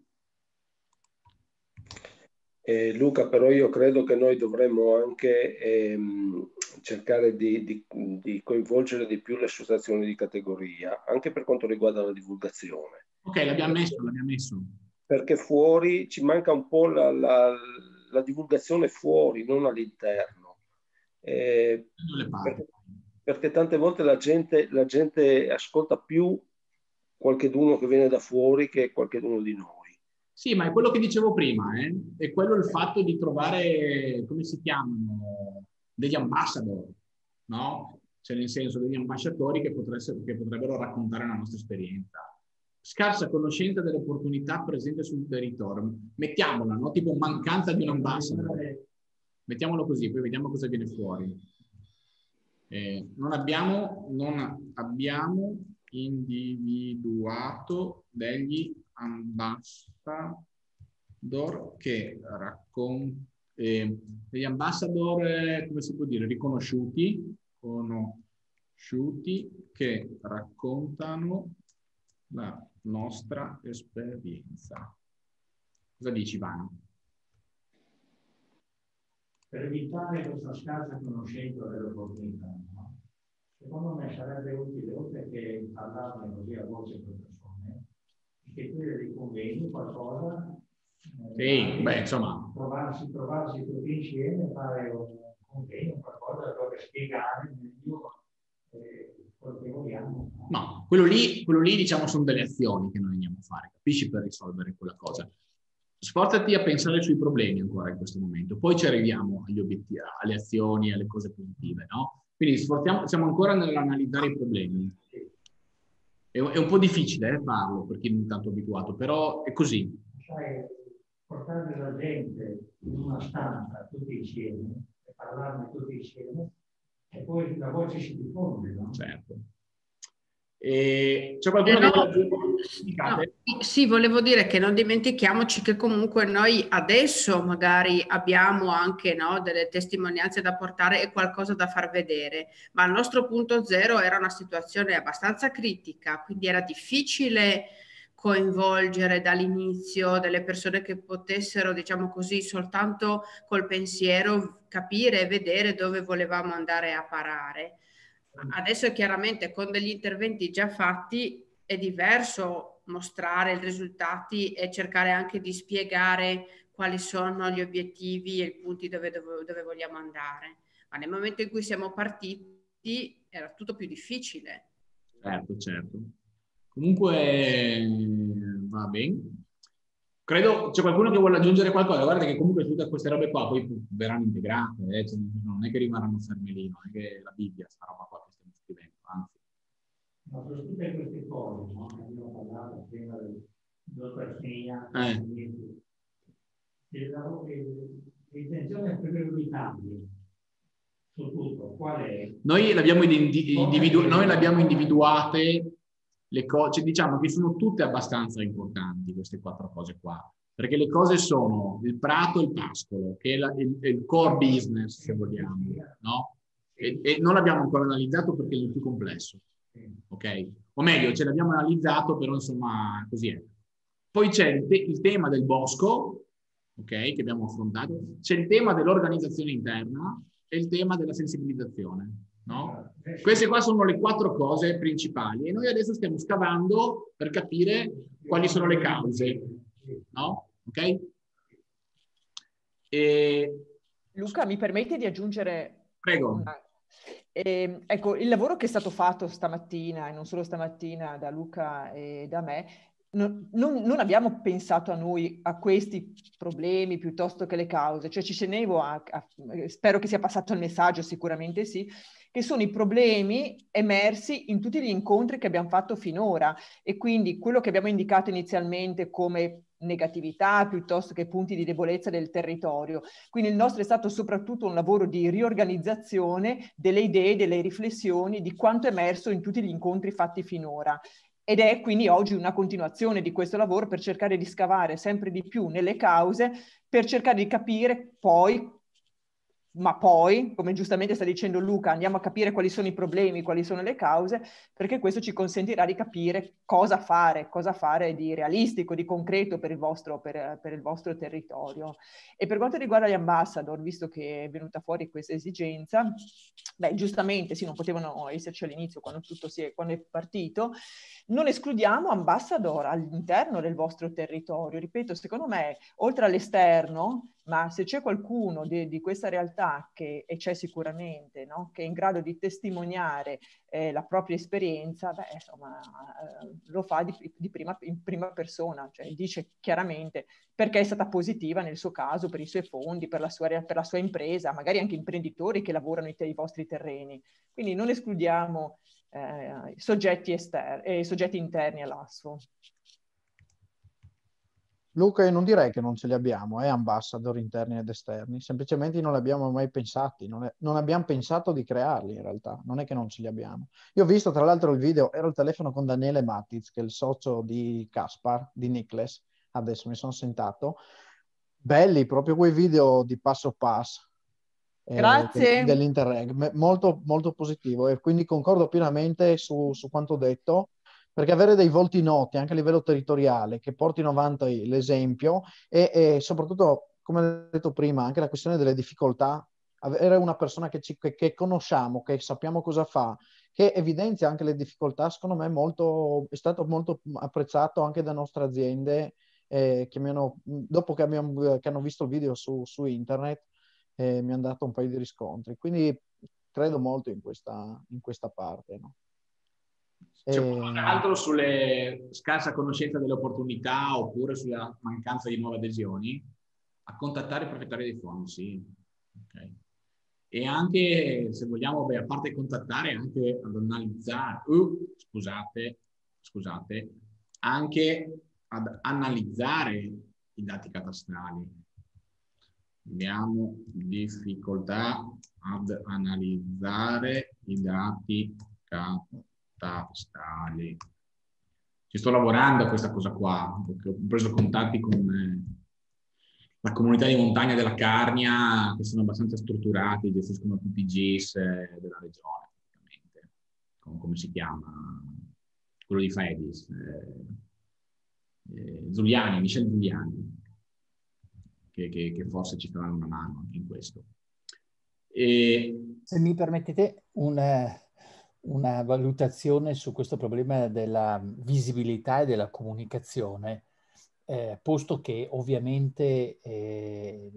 Eh, Luca, però io credo che noi dovremmo anche ehm, cercare di, di, di coinvolgere di più le associazioni di categoria, anche per quanto riguarda la divulgazione. Ok, l'abbiamo messo, l'abbiamo messo. Perché fuori ci manca un po' la, la, la divulgazione fuori, non all'interno. Eh, perché, perché tante volte la gente, la gente ascolta più qualcheduno che viene da fuori che qualcheduno di noi. Sì, ma è quello che dicevo prima, eh? È quello il fatto di trovare, come si chiamano, degli ambassador, no? Cioè nel senso degli ambasciatori che, che potrebbero raccontare la nostra esperienza. Scarsa conoscenza delle opportunità presenti sul territorio. Mettiamola, no? Tipo mancanza di un ambassador. Mettiamolo così, poi vediamo cosa viene fuori. Eh, non abbiamo, non abbiamo individuato degli ambassador che raccontano, eh, degli ambassador, eh, come si può dire, riconosciuti, conosciuti che raccontano la nostra esperienza. Cosa dici, Ivano? Per evitare questa scarsa conoscenza delle opportunità, no? Secondo me sarebbe utile, oltre che parlarne così a voce con persone, istituire dei convegni, qualcosa. Eh, sì, beh, insomma. Trovarsi, trovarsi tutti insieme, fare un convegno, qualcosa dove spiegare meglio eh, quello che vogliamo. No, no quello, lì, quello lì diciamo sono delle azioni che noi andiamo a fare, capisci, per risolvere quella cosa. Sforzati a pensare sui problemi ancora in questo momento, poi ci arriviamo agli obiettivi, alle azioni, alle cose positive, no? Quindi sforziamo, siamo ancora nell'analizzare i problemi. È, è un po' difficile eh, farlo per chi non è tanto abituato, però è così. Sai, portare la gente in una stanza tutti insieme e parlarne tutti insieme e poi la voce si diffonde, no? Certo. E c'è qualcuno eh no, che vuole no, sì, volevo dire che non dimentichiamoci che comunque noi adesso magari abbiamo anche no, delle testimonianze da portare e qualcosa da far vedere, ma il nostro punto zero era una situazione abbastanza critica, quindi era difficile coinvolgere dall'inizio delle persone che potessero, diciamo così, soltanto col pensiero capire e vedere dove volevamo andare a parare. Adesso chiaramente con degli interventi già fatti è diverso mostrare i risultati e cercare anche di spiegare quali sono gli obiettivi e i punti dove, dove, dove vogliamo andare. Ma nel momento in cui siamo partiti era tutto più difficile. Certo, certo. Comunque va bene. Credo c'è qualcuno che vuole aggiungere qualcosa. Guarda che comunque tutte queste robe qua poi verranno integrate, eh? Cioè, non è che rimarranno ferme lì, non è che la Bibbia sta roba qua che stiamo scrivendo, anzi. Ma su tutte queste cose, no? Abbiamo parlato prima del dottor Fia, eh. l'intenzione prioritaria su tutto, qual è? Noi l'abbiamo individu- noi l'abbiamo individuate le cose, diciamo che sono tutte abbastanza importanti queste quattro cose qua, perché le cose sono il prato e il pascolo, che è, la, il, il core business, se vogliamo, no? E, e non l'abbiamo ancora analizzato perché è il più complesso, ok? O meglio, ce l'abbiamo analizzato, però insomma così è. Poi c'è il, te- il tema del bosco, ok, che abbiamo affrontato, c'è il tema dell'organizzazione interna e il tema della sensibilizzazione. No? Queste qua sono le quattro cose principali e noi adesso stiamo scavando per capire quali sono le cause, no? Ok? E... Luca, mi permette di aggiungere? Prego. Una... Eh, ecco, il lavoro che è stato fatto stamattina, e non solo stamattina, da Luca e da me, non, non, non abbiamo pensato a noi, a questi problemi piuttosto che le cause, cioè ci tenevo a, a spero che sia passato il messaggio, sicuramente sì, che sono i problemi emersi in tutti gli incontri che abbiamo fatto finora e quindi quello che abbiamo indicato inizialmente come negatività piuttosto che punti di debolezza del territorio. Quindi il nostro è stato soprattutto un lavoro di riorganizzazione delle idee, delle riflessioni, di quanto è emerso in tutti gli incontri fatti finora. ed è quindi oggi una continuazione di questo lavoro per cercare di scavare sempre di più nelle cause, per cercare di capire poi, ma poi, come giustamente sta dicendo Luca, andiamo a capire quali sono i problemi, quali sono le cause, perché questo ci consentirà di capire cosa fare, cosa fare di realistico, di concreto per il vostro, per, per il vostro territorio. E per quanto riguarda gli ambassador, visto che è venuta fuori questa esigenza, beh, giustamente sì, non potevano esserci all'inizio quando tutto si è, quando è partito, non escludiamo ambassador all'interno del vostro territorio. Ripeto, secondo me, oltre all'esterno, ma se c'è qualcuno di, di questa realtà, che, e c'è sicuramente, no? Che è in grado di testimoniare eh, la propria esperienza, beh, insomma, eh, lo fa di, di prima, in prima persona, cioè dice chiaramente perché è stata positiva nel suo caso, per i suoi fondi, per la sua, per la sua impresa, magari anche imprenditori che lavorano i, i vostri terreni. Quindi non escludiamo eh, soggetti, esterni, eh, soggetti interni all'ASFO. Luca, io non direi che non ce li abbiamo, eh, ambassador interni ed esterni, semplicemente non li abbiamo mai pensati, non, è, non abbiamo pensato di crearli in realtà, non è che non ce li abbiamo. Io ho visto tra l'altro il video, ero al telefono con Daniele Matiz, che è il socio di Caspar, di Nikles, adesso mi sono sentato, belli proprio quei video di passo passo. Grazie. Eh, dell'Interreg, molto, molto positivo, e quindi concordo pienamente su, su quanto detto, perché avere dei volti noti anche a livello territoriale che portino avanti l'esempio e, e soprattutto, come ho detto prima, anche la questione delle difficoltà, avere una persona che, ci, che, che conosciamo, che sappiamo cosa fa, che evidenzia anche le difficoltà, secondo me molto, è stato molto apprezzato anche da nostre aziende eh, che mi hanno, dopo che, abbiamo, che hanno visto il video su, su internet, eh, mi hanno dato un paio di riscontri. Quindi credo molto in questa, in questa parte, no? C'è qualcosa altro sulle scarsa conoscenza delle opportunità oppure sulla mancanza di nuove adesioni? A contattare i proprietari dei fondi, sì. Okay. E anche, se vogliamo, beh, a parte contattare, anche ad analizzare, uh, scusate, scusate, anche ad analizzare i dati catastali. Abbiamo difficoltà ad analizzare i dati catastali. Ci sto lavorando a questa cosa qua, perché ho preso contatti con eh, la comunità di montagna della Carnia, che sono abbastanza strutturati, gestiscono tutti i G I S eh, della regione, praticamente. Come, come si chiama? Quello di Fedis. Eh, eh, Zuliani, Michel Zuliani. Che, che, che forse ci faranno una mano in questo. E... Se mi permettete una, una valutazione su questo problema della visibilità e della comunicazione, eh, posto che ovviamente eh,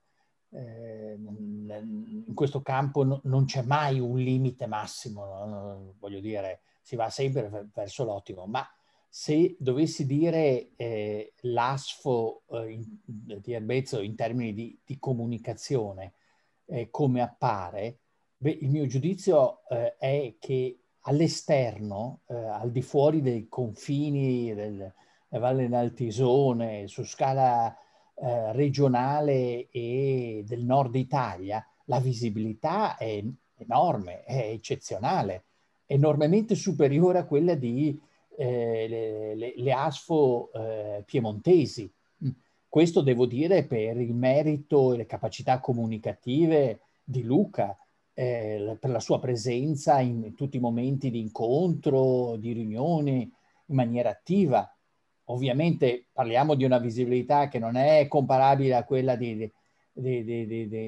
eh, in questo campo no, non c'è mai un limite massimo, no? Voglio dire, si va sempre verso l'ottimo, ma se dovessi dire eh, l'ASFO eh, in, di Erbezzo in termini di, di comunicazione, eh, come appare, beh, il mio giudizio eh, è che all'esterno, eh, al di fuori dei confini del Valle d'Altisone, su scala eh, regionale e del nord Italia, la visibilità è enorme, è eccezionale, enormemente superiore a quella di Eh, le, le, le ASFO eh, piemontesi. Questo devo dire per il merito e le capacità comunicative di Luca, eh, per la sua presenza in tutti i momenti di incontro, di riunioni, in maniera attiva. Ovviamente parliamo di una visibilità che non è comparabile a quella di, di, di, di, di, di,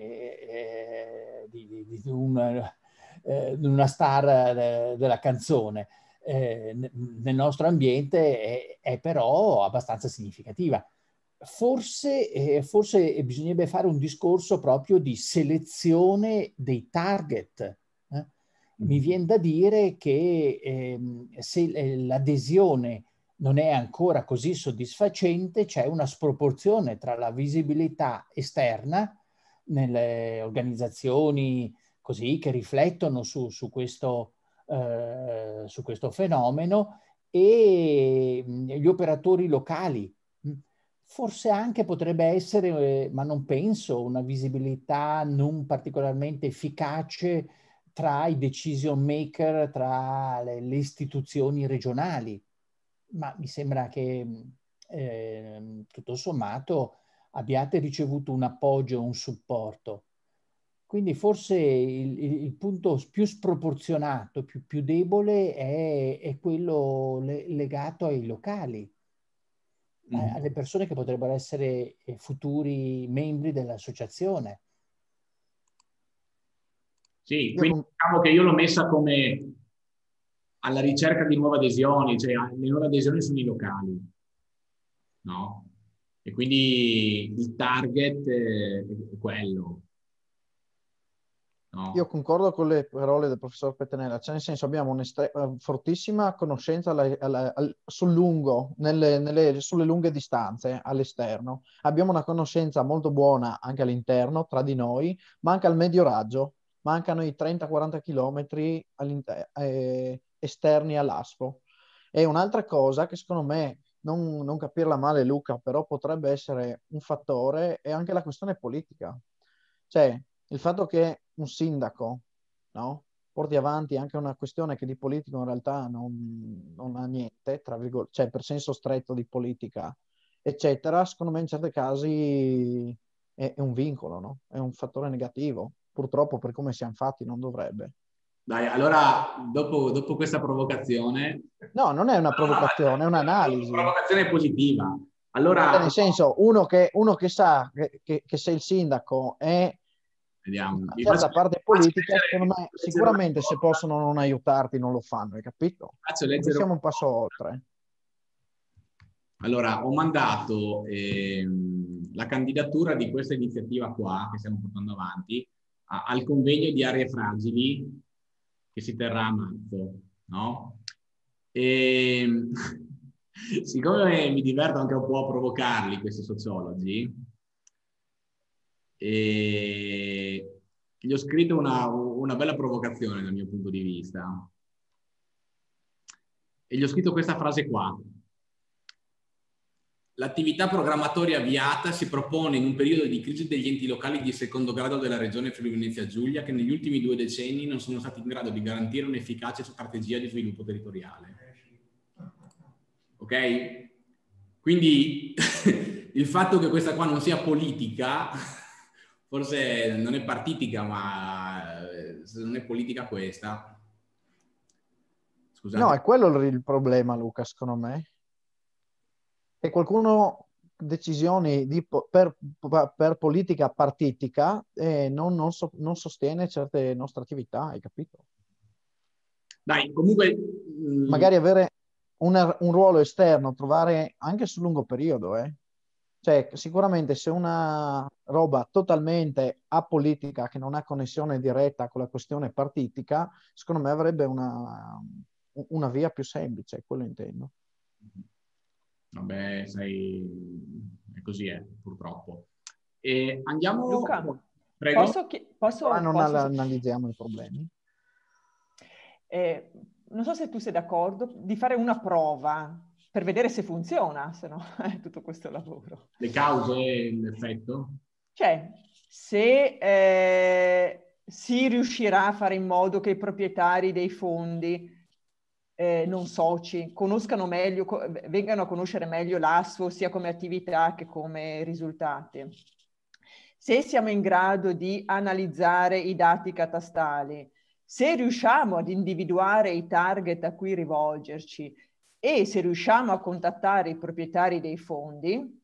eh, di, di, di, un, eh, di una star de, della canzone. Eh, nel nostro ambiente è, è però abbastanza significativa. Forse, eh, forse bisognerebbe fare un discorso proprio di selezione dei target. Eh? Mi viene da dire che eh, se l'adesione non è ancora così soddisfacente, c'è una sproporzione tra la visibilità esterna nelle organizzazioni così che riflettono su, su questo Uh, su questo fenomeno e gli operatori locali. Forse anche potrebbe essere, eh, ma non penso, una visibilità non particolarmente efficace tra i decision maker, tra le, le istituzioni regionali, ma mi sembra che eh, tutto sommato abbiate ricevuto un appoggio, un supporto. Quindi forse il, il, il punto più sproporzionato, più, più debole è, è quello le, legato ai locali, mm. alle persone che potrebbero essere futuri membri dell'associazione. Sì, quindi diciamo che io l'ho messa come alla ricerca di nuove adesioni, cioè le nuove adesioni sono i locali, no? E quindi il target è quello. No. Io concordo con le parole del professor Pettenella, cioè nel senso abbiamo una fortissima conoscenza alla, alla, al, sul lungo, nelle, nelle, sulle lunghe distanze all'esterno, abbiamo una conoscenza molto buona anche all'interno, tra di noi, ma anche al medio raggio, mancano i trenta quaranta chilometri eh, esterni all'ASFO. E un'altra cosa che secondo me, non, non capirla male Luca, però potrebbe essere un fattore, è anche la questione politica. Cioè, il fatto che un sindaco, no, porti avanti anche una questione che di politico in realtà non, non ha niente, tra virgolette, cioè per senso stretto di politica, eccetera, secondo me in certi casi è, è un vincolo, no? È un fattore negativo. Purtroppo per come siamo fatti non dovrebbe. Dai, allora, dopo, dopo questa provocazione... No, non è una provocazione, è un'analisi. Una provocazione positiva. Allora... Cioè, nel senso, uno che, uno che sa che, che, che sei il sindaco è Vediamo. una certa parte politica, secondo me, sicuramente se possono non aiutarti non lo fanno, hai capito? Perché siamo un passo oltre. Allora, ho mandato ehm, la candidatura di questa iniziativa qua, che stiamo portando avanti, a, al convegno di aree fragili che si terrà a marzo, no? E siccome mi diverto anche un po' a provocarli questi sociologi, e gli ho scritto una, una bella provocazione dal mio punto di vista. E gli ho scritto questa frase qua. L'attività programmatoria avviata si propone in un periodo di crisi degli enti locali di secondo grado della regione Friuli-Venezia Giulia che negli ultimi due decenni non sono stati in grado di garantire un'efficace strategia di sviluppo territoriale. Ok? Quindi il fatto che questa qua non sia politica, forse non è partitica, ma se non è politica questa... Scusate. No, è quello il problema, Luca, secondo me. Che qualcuno decisioni di, per, per politica partitica eh, non, non, so, non sostiene certe nostre attività, hai capito? Dai, comunque... Magari avere una, un ruolo esterno, trovare anche sul lungo periodo, eh. Cioè sicuramente se una roba totalmente apolitica, che non ha connessione diretta con la questione partitica, secondo me avrebbe una, una via più semplice, quello intendo. Vabbè, sai, è così, è, purtroppo. E andiamo... Luca, prego. Posso, posso, Ora non posso... analizziamo i problemi. Eh, non so se tu sei d'accordo di fare una prova per vedere se funziona, se no è tutto questo lavoro. Le cause e l'effetto? Cioè, se eh, si riuscirà a fare in modo che i proprietari dei fondi Eh, non soci, conoscano meglio, co- vengano a conoscere meglio l'ASFO sia come attività che come risultati. Se siamo in grado di analizzare i dati catastali, se riusciamo ad individuare i target a cui rivolgerci e se riusciamo a contattare i proprietari dei fondi,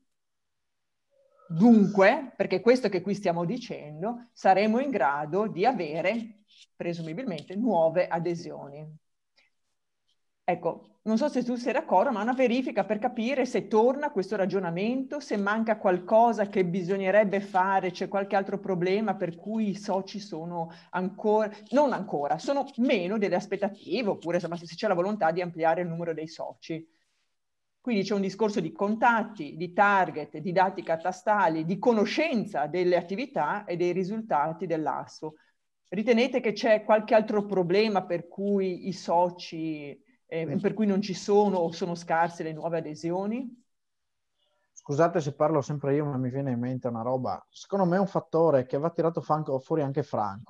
dunque, perché questo che qui stiamo dicendo, saremo in grado di avere, presumibilmente, nuove adesioni. Ecco, non so se tu sei d'accordo, ma una verifica per capire se torna questo ragionamento, se manca qualcosa che bisognerebbe fare, c'è qualche altro problema per cui i soci sono ancora, non ancora, sono meno delle aspettative, oppure insomma, se c'è la volontà di ampliare il numero dei soci. Quindi c'è un discorso di contatti, di target, di dati catastali, di conoscenza delle attività e dei risultati dell'ASFO. Ritenete che c'è qualche altro problema per cui i soci... Eh, per cui non ci sono o sono scarse le nuove adesioni? Scusate se parlo sempre io, ma mi viene in mente una roba. Secondo me un fattore che va tirato fuori anche Franco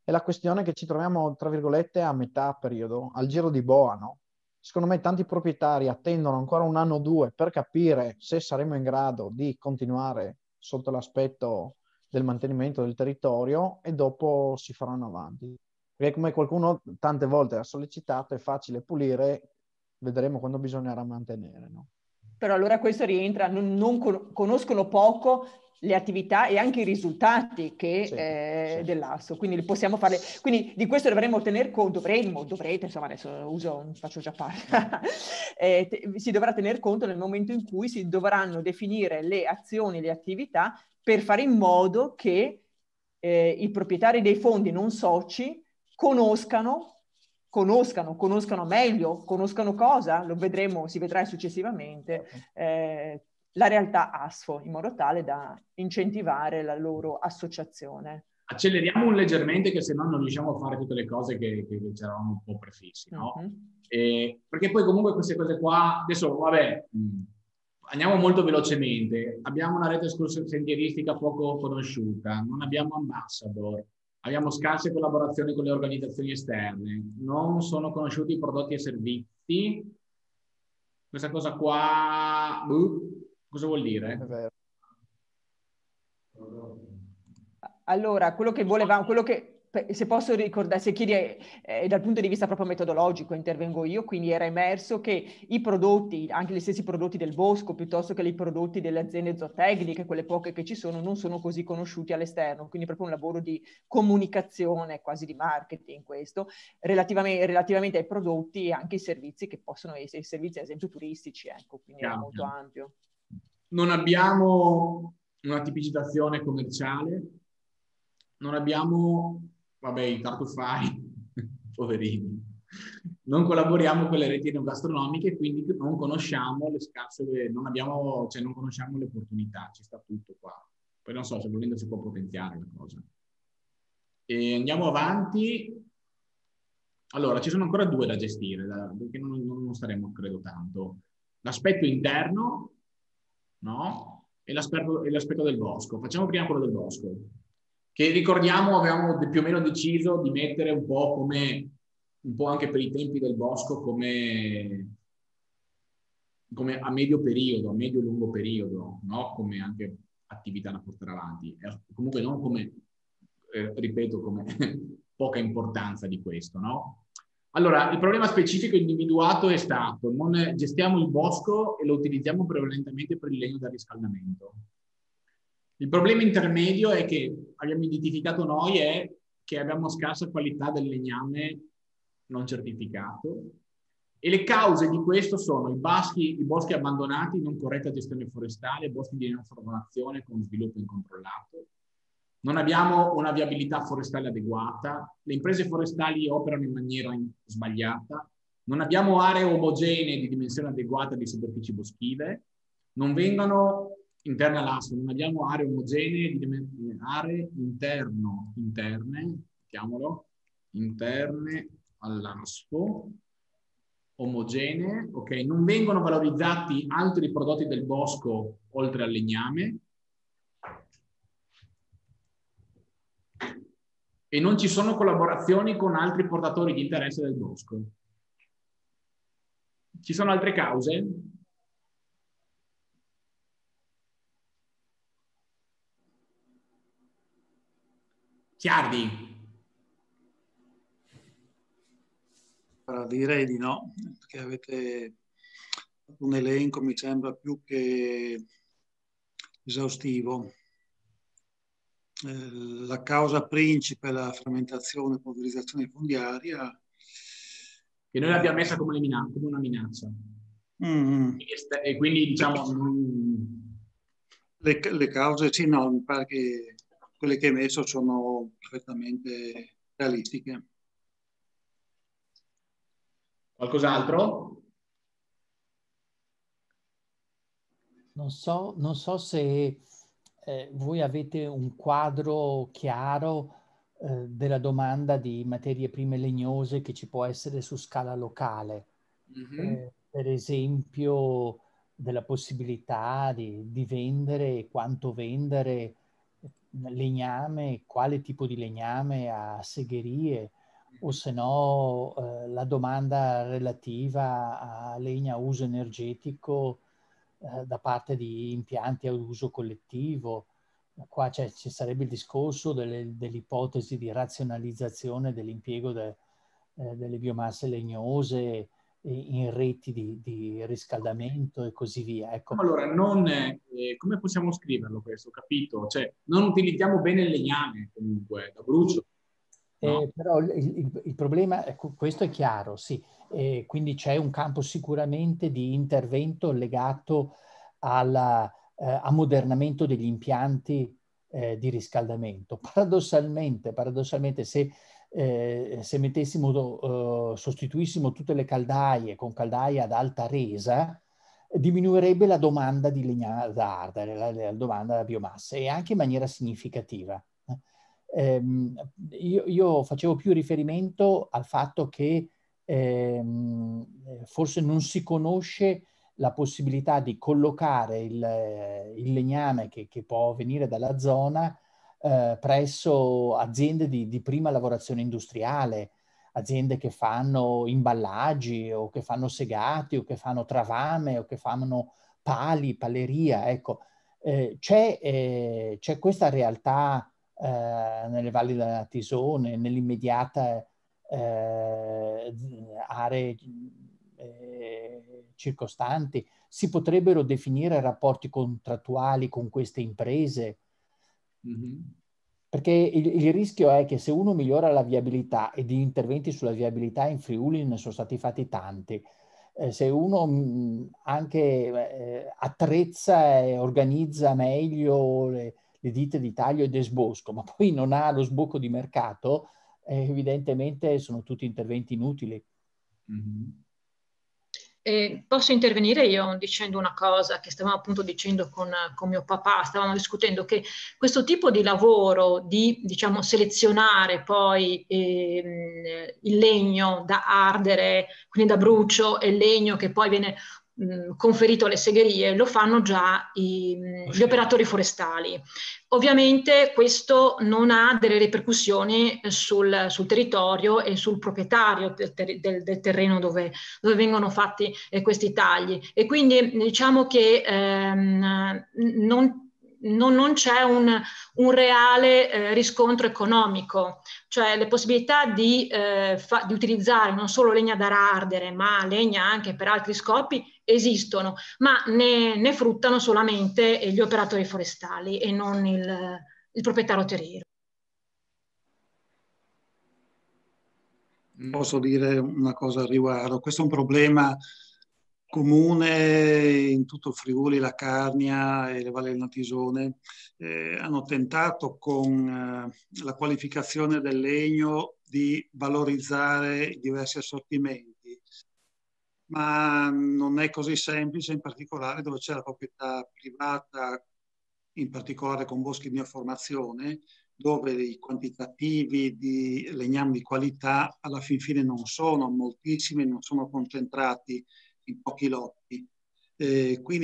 È la questione che ci troviamo, tra virgolette, a metà periodo, al giro di boa, no? Secondo me tanti proprietari attendono ancora un anno o due per capire se saremo in grado di continuare sotto l'aspetto del mantenimento del territorio e dopo si faranno avanti. Perché come qualcuno tante volte ha sollecitato, è facile pulire, vedremo quando bisognerà mantenere, no? Però allora questo rientra, non, non con, conoscono poco le attività e anche i risultati che, Sì, eh, sì. dell'asso, quindi li possiamo fare, quindi di questo dovremmo tener conto, dovremmo, dovrete, insomma adesso uso, faccio già parte, eh, te, si dovrà tener conto nel momento in cui si dovranno definire le azioni, le attività per fare in modo che eh, i proprietari dei fondi non soci conoscano conoscano, conoscano meglio, conoscano cosa, lo vedremo, si vedrà successivamente, eh, la realtà ASFO, in modo tale da incentivare la loro associazione. Acceleriamo leggermente, che se no non riusciamo a fare tutte le cose che, che, che ci eravamo un po' prefissi, no? Mm-hmm. E, perché poi comunque queste cose qua, adesso vabbè, andiamo molto velocemente, abbiamo una rete sentieristica poco conosciuta, non abbiamo ambassador, abbiamo scarse collaborazioni con le organizzazioni esterne, non sono conosciuti i prodotti e servizi. Questa cosa qua, uh, cosa vuol dire? È vero. Allora, quello che volevamo, quello che, se posso ricordare, se chiedi eh, dal punto di vista proprio metodologico, intervengo io, quindi era emerso che i prodotti, anche gli stessi prodotti del bosco, piuttosto che i prodotti delle aziende zootecniche, quelle poche che ci sono, non sono così conosciuti all'esterno, quindi proprio un lavoro di comunicazione, quasi di marketing questo, relativamente, relativamente ai prodotti e anche ai servizi che possono essere, i servizi ad esempio turistici, ecco, quindi era molto ampio. Non abbiamo una tipicizzazione commerciale, non abbiamo, vabbè, i tartufai, poverini, non collaboriamo con le reti enogastronomiche, quindi non conosciamo le scarse, non abbiamo, cioè non conosciamo le opportunità, ci sta tutto qua. Poi non so, se volendo si può potenziare la cosa. E andiamo avanti. Allora, ci sono ancora due da gestire, da, perché non, non staremo, credo, tanto. L'aspetto interno, no? E l'aspetto, e l'aspetto del bosco. Facciamo prima quello del bosco, che ricordiamo avevamo più o meno deciso di mettere un po' come, un po' anche per i tempi del bosco, come, come a medio periodo, a medio-lungo periodo, no? Come anche attività da portare avanti. Comunque non come, eh, ripeto, come poca importanza di questo, no? Allora, il problema specifico individuato è stato: non gestiamo il bosco e lo utilizziamo prevalentemente per il legno da riscaldamento. Il problema intermedio è che abbiamo identificato noi è che abbiamo scarsa qualità del legname non certificato, e le cause di questo sono i boschi, i boschi abbandonati, non corretta gestione forestale, boschi di neoformazione con sviluppo incontrollato. Non abbiamo una viabilità forestale adeguata, le imprese forestali operano in maniera sbagliata, non abbiamo aree omogenee di dimensione adeguata di superfici boschive, non vengono interne all'ASFO, non abbiamo aree omogenee, di aree interno, interne, chiamiamolo, interne all'ASFO, omogenee, ok? Non vengono valorizzati altri prodotti del bosco oltre al legname, e non ci sono collaborazioni con altri portatori di interesse del bosco. Ci sono altre cause? Chiardi? Direi di no, perché avete un elenco, mi sembra, più che esaustivo. La causa principe è la frammentazione e polverizzazione fondiaria. Che noi l'abbiamo messa come, come una minaccia. Mm-hmm. E quindi diciamo... Non... Le, le cause, sì, no, mi pare che quelle che hai messo sono perfettamente realistiche. Qualcos'altro? Non so, non so se... Eh, voi avete un quadro chiaro eh, della domanda di materie prime legnose che ci può essere su scala locale, mm-hmm. eh, per esempio della possibilità di, di vendere, quanto vendere legname, quale tipo di legname, a segherie, o se no eh, la domanda relativa a legna a uso energetico eh, da parte di impianti a uso collettivo. Qua cioè, ci sarebbe il discorso delle, dell'ipotesi di razionalizzazione dell'impiego de, eh, delle biomasse legnose in reti di, di riscaldamento e così via. Ecco. Allora, non, eh, come possiamo scriverlo questo, capito? Cioè, non utilizziamo bene il legname comunque, da brucio. No? Eh, però il, il, il problema, ecco, questo è chiaro, sì. Eh, quindi c'è un campo sicuramente di intervento legato alla, eh, ammodernamento degli impianti eh, di riscaldamento. Paradossalmente, paradossalmente se, eh, se mettessimo, eh, sostituissimo tutte le caldaie con caldaie ad alta resa, diminuirebbe la domanda di legna da ardere, la, la domanda da biomasse, e anche in maniera significativa. Ehm, io, io facevo più riferimento al fatto che ehm, forse non si conosce la possibilità di collocare il, il legname che, che può venire dalla zona eh, presso aziende di, di prima lavorazione industriale, aziende che fanno imballaggi o che fanno segati o che fanno travame o che fanno pali, paleria. Ecco, eh, c'è eh, c'è questa realtà eh, nelle valli della Tisone, nell'immediata eh, aree eh, circostanti. Si potrebbero definire rapporti contrattuali con queste imprese? Mm-hmm. Perché il, il rischio è che se uno migliora la viabilità, e di interventi sulla viabilità in Friuli ne sono stati fatti tanti, eh, se uno mh, anche eh, attrezza e organizza meglio le, le ditte di taglio e desbosco, ma poi non ha lo sbocco di mercato, eh, evidentemente sono tutti interventi inutili. Mm-hmm. Eh, posso intervenire io dicendo una cosa che stavamo appunto dicendo con, con mio papà, stavamo discutendo che questo tipo di lavoro di, diciamo, selezionare poi ehm, il legno da ardere, quindi da brucio, e il legno che poi viene mh, conferito alle segherie, lo fanno già i, gli operatori forestali. Ovviamente questo non ha delle ripercussioni sul, sul territorio e sul proprietario del, ter del, del terreno dove, dove vengono fatti eh, questi tagli, e quindi diciamo che ehm, non non, non c'è un, un reale eh, riscontro economico, cioè le possibilità di, eh, di utilizzare non solo legna da ardere ma legna anche per altri scopi esistono, ma ne, ne fruttano solamente gli operatori forestali e non il, il proprietario terriero. Posso dire una cosa al riguardo? Questo è un problema comune in tutto il Friuli, la Carnia e le Valli del Natisone. Eh, hanno tentato con eh, la qualificazione del legno di valorizzare i diversi assortimenti, ma non è così semplice, in particolare dove c'è la proprietà privata, in particolare con boschi in formazione, dove i quantitativi di legname di qualità alla fin fine non sono moltissimi, non sono concentrati in pochi lotti. Eh, quindi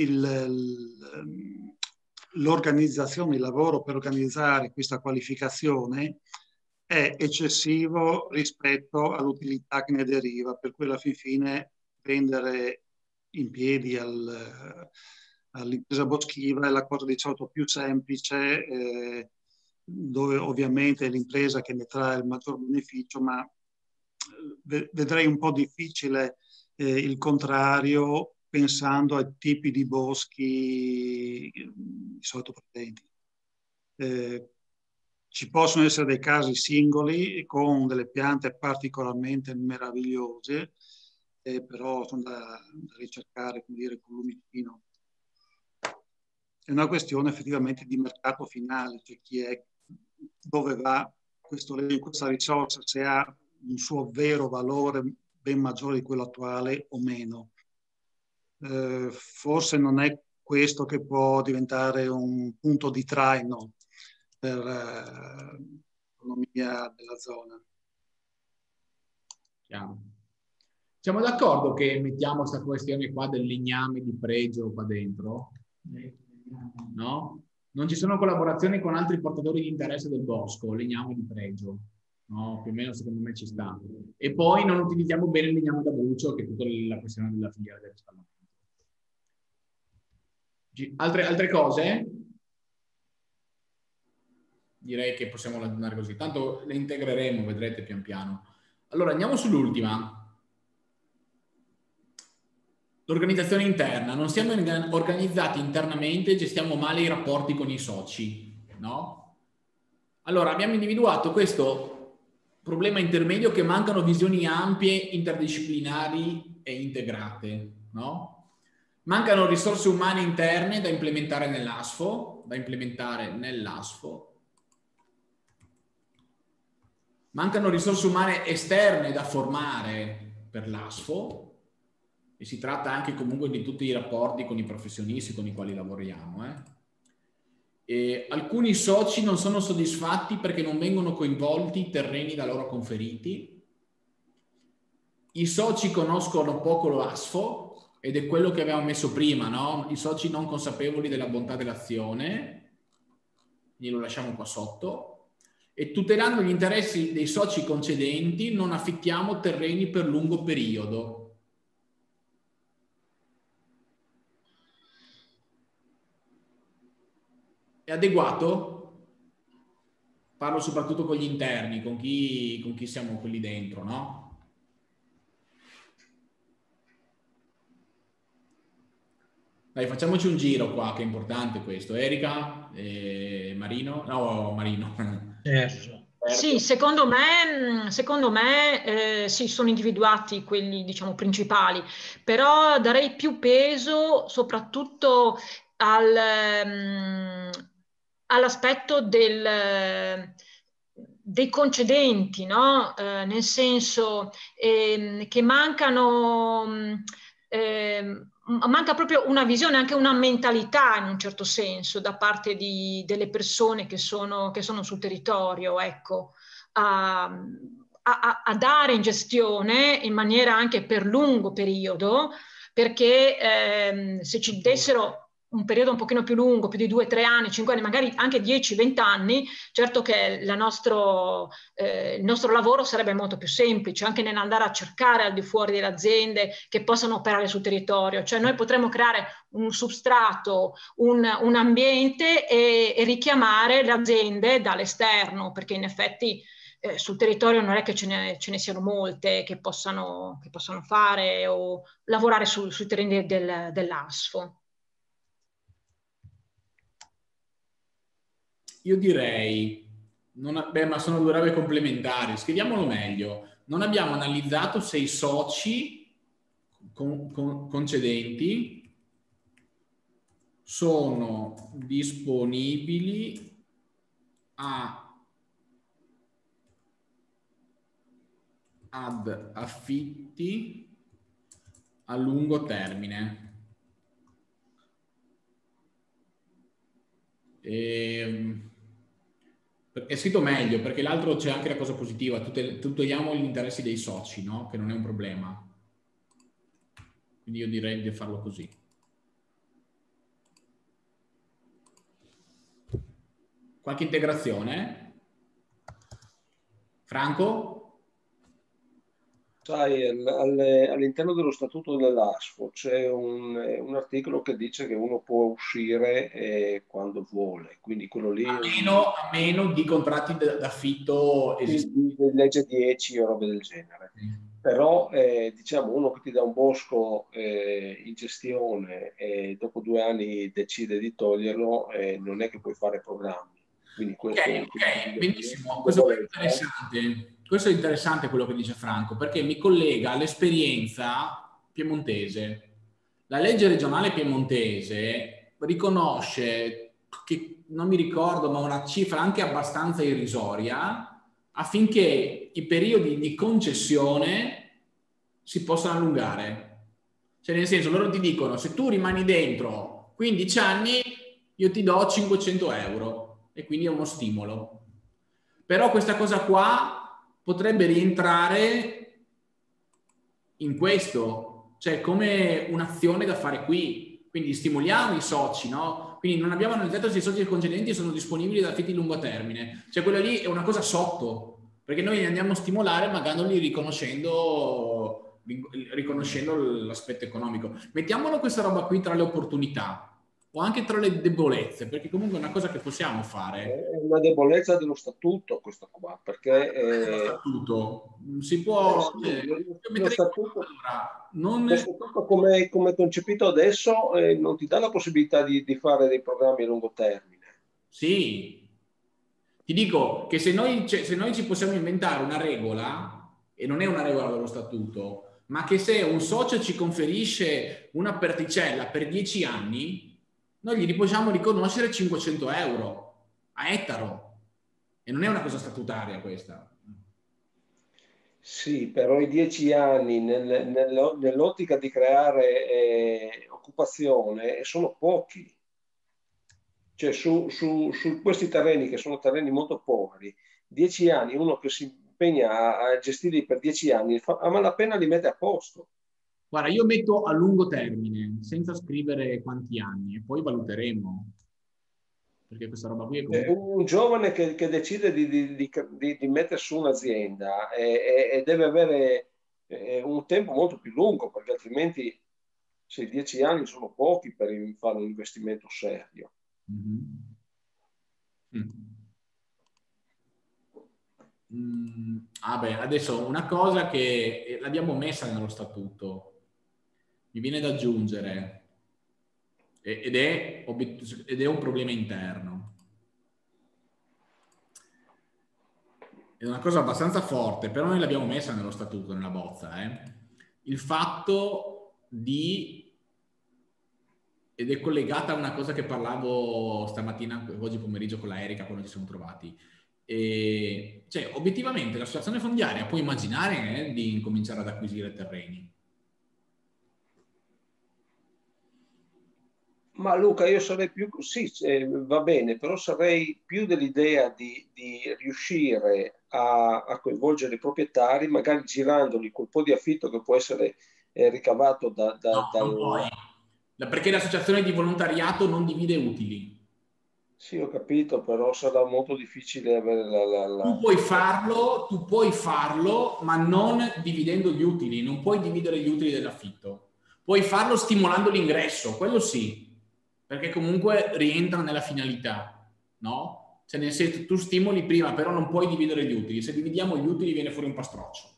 l'organizzazione, il lavoro per organizzare questa qualificazione è eccessivo rispetto all'utilità che ne deriva, per cui alla fin fine rendere in piedi al, all'impresa boschiva è la cosa di solito più semplice, eh, dove ovviamente è l'impresa che ne trae il maggior beneficio, ma vedrei un po' difficile eh, il contrario pensando ai tipi di boschi di solito presenti. Eh, ci possono essere dei casi singoli con delle piante particolarmente meravigliose, eh, però sono da, da ricercare, come dire, con lumicino. È una questione effettivamente di mercato finale, cioè chi è, dove va questo, questa risorsa, se ha un suo vero valore ben maggiore di quello attuale o meno. Eh, forse non è questo che può diventare un punto di traino per eh, l'economia della zona. Chiaro. Siamo d'accordo che mettiamo questa questione qua del legname di pregio qua dentro? No? Non ci sono collaborazioni con altri portatori di interesse del bosco, legname di pregio. No, più o meno secondo me ci sta. E poi non utilizziamo bene il legname da brucio, che è tutta la questione della filiera del riscaldamento. Altre, altre cose? Direi che possiamo andare così. Tanto le integreremo, vedrete pian piano. Allora, andiamo sull'ultima. L'organizzazione interna. Non siamo organizzati internamente, gestiamo male i rapporti con i soci, no? Allora, abbiamo individuato questo problema intermedio che mancano visioni ampie, interdisciplinari e integrate, no? Mancano risorse umane interne da implementare nell'ASFO, da implementare nell'ASFO. Mancano risorse umane esterne da formare per l'ASFO, e si tratta anche comunque di tutti i rapporti con i professionisti con i quali lavoriamo. Eh. E alcuni soci non sono soddisfatti perché non vengono coinvolti i terreni da loro conferiti. I soci conoscono poco l'ASFO, ed è quello che avevamo messo prima, no? I soci non consapevoli della bontà dell'azione, glielo lasciamo qua sotto, e tutelando gli interessi dei soci concedenti non affittiamo terreni per lungo periodo. È adeguato? Parlo soprattutto con gli interni, con chi, con chi siamo quelli dentro, no? Dai, facciamoci un giro qua, che è importante questo. Erika, eh, Marino, no, Marino. Sì, secondo me, secondo me eh, sì, sono individuati quelli, diciamo, principali, però darei più peso soprattutto al, um, all'aspetto del, dei concedenti, no? Eh, nel senso eh, che mancano... Eh, manca proprio una visione, anche una mentalità in un certo senso da parte di, delle persone che sono, che sono sul territorio, ecco, a, a, a dare in gestione in maniera anche per lungo periodo, perché ehm, se ci dessero un periodo un pochino più lungo, più di due, tre anni, cinque anni, magari anche dieci, venti anni, certo che la nostro, eh, il nostro lavoro sarebbe molto più semplice, anche nell'andare a cercare al di fuori delle aziende che possano operare sul territorio. Cioè noi potremmo creare un substrato, un, un ambiente e, e richiamare le aziende dall'esterno, perché in effetti eh, sul territorio non è che ce ne, ce ne siano molte che possano, che possano fare o lavorare su, sui terreni del, dell'ASFO. Io direi, non, beh, ma sono due robe complementari, scriviamolo meglio. Non abbiamo analizzato se i soci con, con, concedenti sono disponibili a, ad affitti a lungo termine. E, è scritto meglio perché l'altro c'è anche la cosa positiva, tuteliamo gli interessi dei soci, no? Che non è un problema, quindi io direi di farlo così. Qualche integrazione? Franco? Sai, all'interno dello statuto dell'ASFO c'è un, un articolo che dice che uno può uscire eh, quando vuole, quindi quello lì... A meno, a meno di contratti d'affitto esistenti. Di legge dieci o robe del genere. Mm. Però, eh, diciamo, uno che ti dà un bosco eh, in gestione e dopo due anni decide di toglierlo, eh, non è che puoi fare programmi. Quindi questo ok, ok, benissimo. Questo è interessante. Questo è interessante quello che dice Franco, perché mi collega all'esperienza piemontese. La legge regionale piemontese riconosce, che non mi ricordo, ma una cifra anche abbastanza irrisoria, affinché i periodi di concessione si possano allungare. Cioè, nel senso, loro ti dicono, se tu rimani dentro quindici anni, io ti do cinquecento euro, e quindi è uno stimolo. Però questa cosa qua potrebbe rientrare in questo, cioè come un'azione da fare qui. Quindi stimoliamo i soci, no? Quindi non abbiamo analizzato se i soci concedenti sono disponibili da affitti di lungo termine. Cioè quella lì è una cosa sotto, perché noi li andiamo a stimolare magari riconoscendo, riconoscendo l'aspetto economico. Mettiamolo questa roba qui tra le opportunità o anche tra le debolezze, perché comunque è una cosa che possiamo fare. È una debolezza dello statuto questo qua, perché eh, lo statuto si può eh, sì, eh, lo, lo statuto, allora, non... lo statuto come, come concepito adesso eh, non ti dà la possibilità di, di fare dei programmi a lungo termine. Sì, ti dico che se noi, cioè, se noi ci possiamo inventare una regola, e non è una regola dello statuto, ma che se un socio ci conferisce una particella per dieci anni, noi gli possiamo riconoscere cinquecento euro a ettaro. E non è una cosa statutaria questa. Sì, però i dieci anni nel, nel, nell'ottica di creare eh, occupazione sono pochi. Cioè su, su, su questi terreni, che sono terreni molto poveri, dieci anni, uno che si impegna a, a gestirli per dieci anni, fa, a malapena li mette a posto. Guarda, io metto a lungo termine, senza scrivere quanti anni, e poi valuteremo. Perché questa roba qui è comunque... Un giovane che, che decide di, di, di, di, di mettere su un'azienda e, e deve avere eh, un tempo molto più lungo, perché altrimenti se dieci anni sono pochi per fare un investimento serio. Mm-hmm. Mm. Mm. Ah beh, adesso una cosa che l'abbiamo messa nello statuto, mi viene da aggiungere, ed è, ed è un problema interno. È una cosa abbastanza forte, però noi l'abbiamo messa nello statuto, nella bozza. Eh? Il fatto di... ed è collegata a una cosa che parlavo stamattina, oggi pomeriggio con la Erika, quando ci siamo trovati. E, cioè, obiettivamente l'associazione fondiaria può immaginare eh, di incominciare ad acquisire terreni. Ma Luca, io sarei più, sì, eh, va bene, però sarei più dell'idea di, di riuscire a, a coinvolgere i proprietari, magari girandoli quel po' di affitto che può essere eh, ricavato da, da, no, dal... non puoi. Perché l'associazione di volontariato non divide utili. Sì, ho capito, però sarà molto difficile avere la... la, la... Tu puoi farlo, tu puoi farlo, ma non dividendo gli utili, non puoi dividere gli utili dell'affitto. Puoi farlo stimolando l'ingresso, quello sì. Perché comunque rientra nella finalità, no? Cioè nel senso, tu stimoli prima, però non puoi dividere gli utili. Se dividiamo gli utili viene fuori un pastroccio.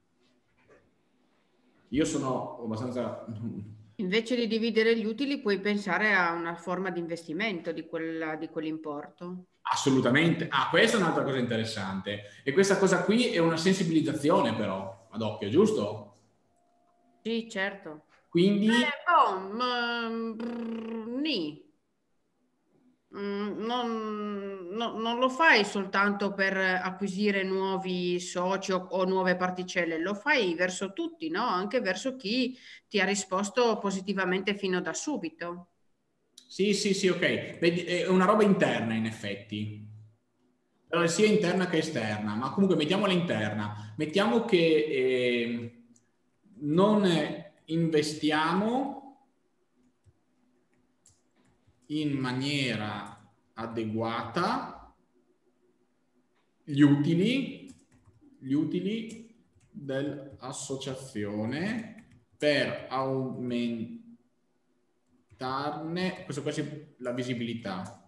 Io sono abbastanza... Invece di dividere gli utili puoi pensare a una forma di investimento di, quella, di quell'importo. Assolutamente. Ah, questa è un'altra cosa interessante. E questa cosa qui è una sensibilizzazione però, ad occhio, giusto? Sì, certo. Quindi... Eh, oh, m- brr, nì. Mm, non, no, non lo fai soltanto per acquisire nuovi soci o, o nuove particelle, lo fai verso tutti, no? Anche verso chi ti ha risposto positivamente fino da subito. Sì, sì, sì, ok. Vedi, è una roba interna in effetti. Allora, sia interna che esterna, ma comunque mettiamola interna. Mettiamo che eh, non investiamo in maniera adeguata gli utili, gli utili dell'associazione per aumentarne questo qua è la visibilità.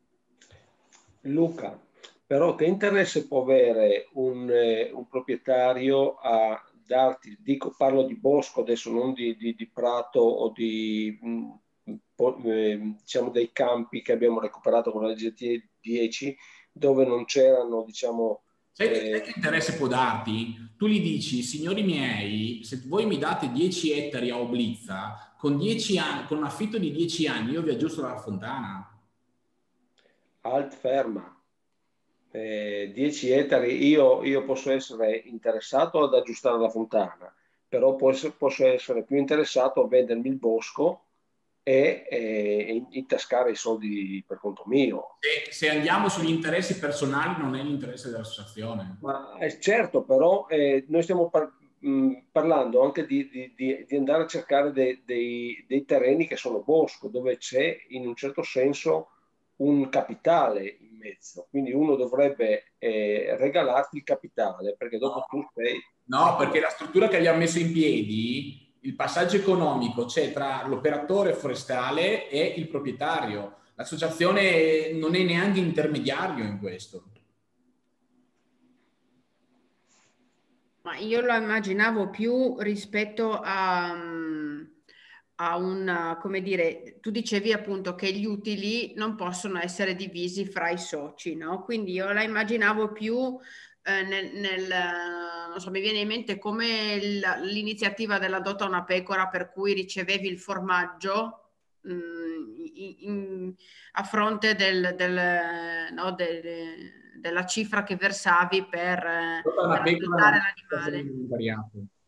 Luca, però che interesse può avere un, eh, un proprietario a darti, dico, parlo di bosco adesso, non di, di, di prato o di... Mh, diciamo dei campi che abbiamo recuperato con la legge dieci dove non c'erano, diciamo, sai, eh... sai che interesse può darti? Tu gli dici, signori miei, se voi mi date dieci ettari a Oblizza con, dieci anni, con un affitto di dieci anni io vi aggiusto la fontana. Alt, ferma, eh, dieci ettari, io, io posso essere interessato ad aggiustare la fontana, però posso, posso essere più interessato a vendermi il bosco e, e intascare i soldi per conto mio. Se, se andiamo sugli interessi personali non è l'interesse dell'associazione. Ma eh, certo, però eh, noi stiamo par- mh, parlando anche di, di, di, di andare a cercare dei, dei, dei terreni che sono bosco, dove c'è in un certo senso un capitale in mezzo, quindi uno dovrebbe eh, regalarti il capitale, perché dopo no, tu sei... no, perché la struttura che abbiamo messo in piedi, il passaggio economico c'è tra l'operatore forestale e il proprietario. L'associazione non è neanche intermediario in questo. Ma io lo immaginavo più rispetto a, a un, come dire, tu dicevi appunto che gli utili non possono essere divisi fra i soci, no? Quindi io la immaginavo più eh, nel, nel, non so, mi viene in mente come l'iniziativa della Dotta una pecora, per cui ricevevi il formaggio mh, in, in, a fronte del, del, no, del della cifra che versavi per, per adottare l'animale.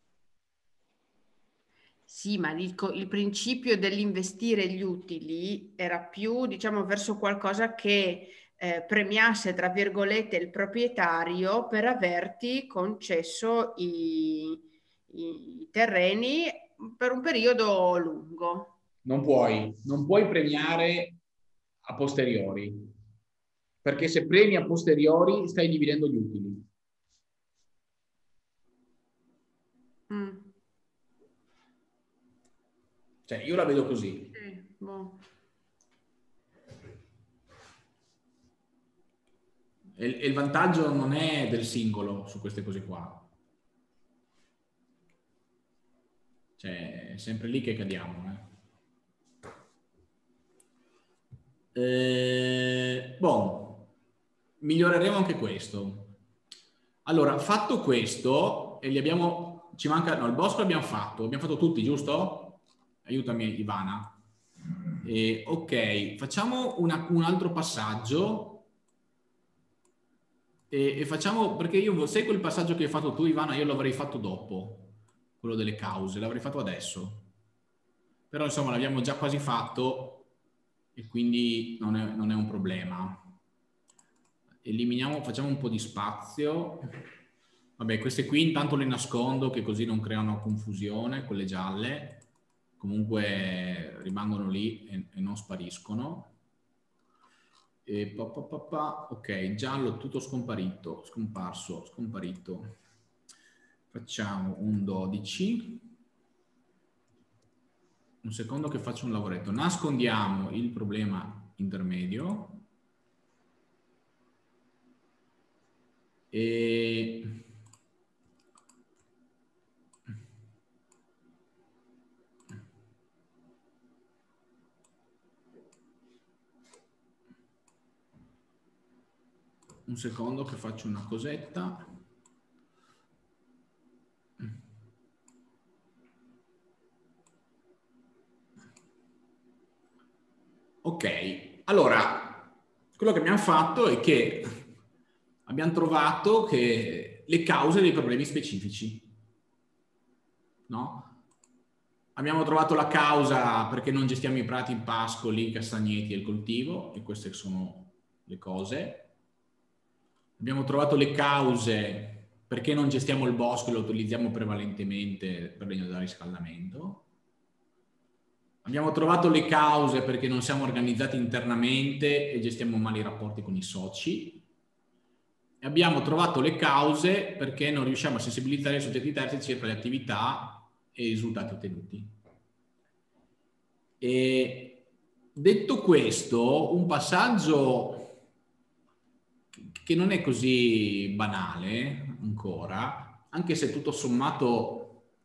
Sì, ma il, il principio dell'investire gli utili era più, diciamo, verso qualcosa che eh, premiasse, tra virgolette, il proprietario per averti concesso i, i terreni per un periodo lungo. Non puoi, non puoi premiare a posteriori. Perché se premi a posteriori stai dividendo gli utili. Mm. Cioè, io la vedo così. Sì, boh. E, e il vantaggio non è del singolo su queste cose qua. Cioè, è sempre lì che cadiamo. Eh. Eh, bon, miglioreremo anche questo. Allora, fatto questo, e li abbiamo, ci manca, no, il bosco l'abbiamo fatto, abbiamo fatto tutti, giusto? Aiutami Ivana. E, ok, facciamo una, un altro passaggio e, e facciamo, perché io sai quel passaggio che hai fatto tu Ivana, io l'avrei fatto dopo, quello delle cause, l'avrei fatto adesso. Però insomma l'abbiamo già quasi fatto e quindi non è, non è un problema. Eliminiamo, facciamo un po' di spazio. Vabbè, queste qui intanto le nascondo che così non creano confusione, quelle gialle. Comunque rimangono lì e, e non spariscono. E pa, pa, pa, pa. Ok, giallo tutto scomparito, scomparso, scomparito. Facciamo un dodici. Un secondo che faccio un lavoretto. Nascondiamo il problema intermedio. E... un secondo che faccio una cosetta. Ok, allora, quello che abbiamo fatto è che abbiamo trovato che le cause dei problemi specifici, no? Abbiamo trovato la causa perché non gestiamo i prati, i pascoli, i castagneti e il coltivo, e queste sono le cose. Abbiamo trovato le cause perché non gestiamo il bosco e lo utilizziamo prevalentemente per legno da riscaldamento. Abbiamo trovato le cause perché non siamo organizzati internamente e gestiamo male i rapporti con i soci. E abbiamo trovato le cause perché non riusciamo a sensibilizzare i soggetti terzi circa le attività e i risultati ottenuti. E detto questo, un passaggio che non è così banale ancora, anche se tutto sommato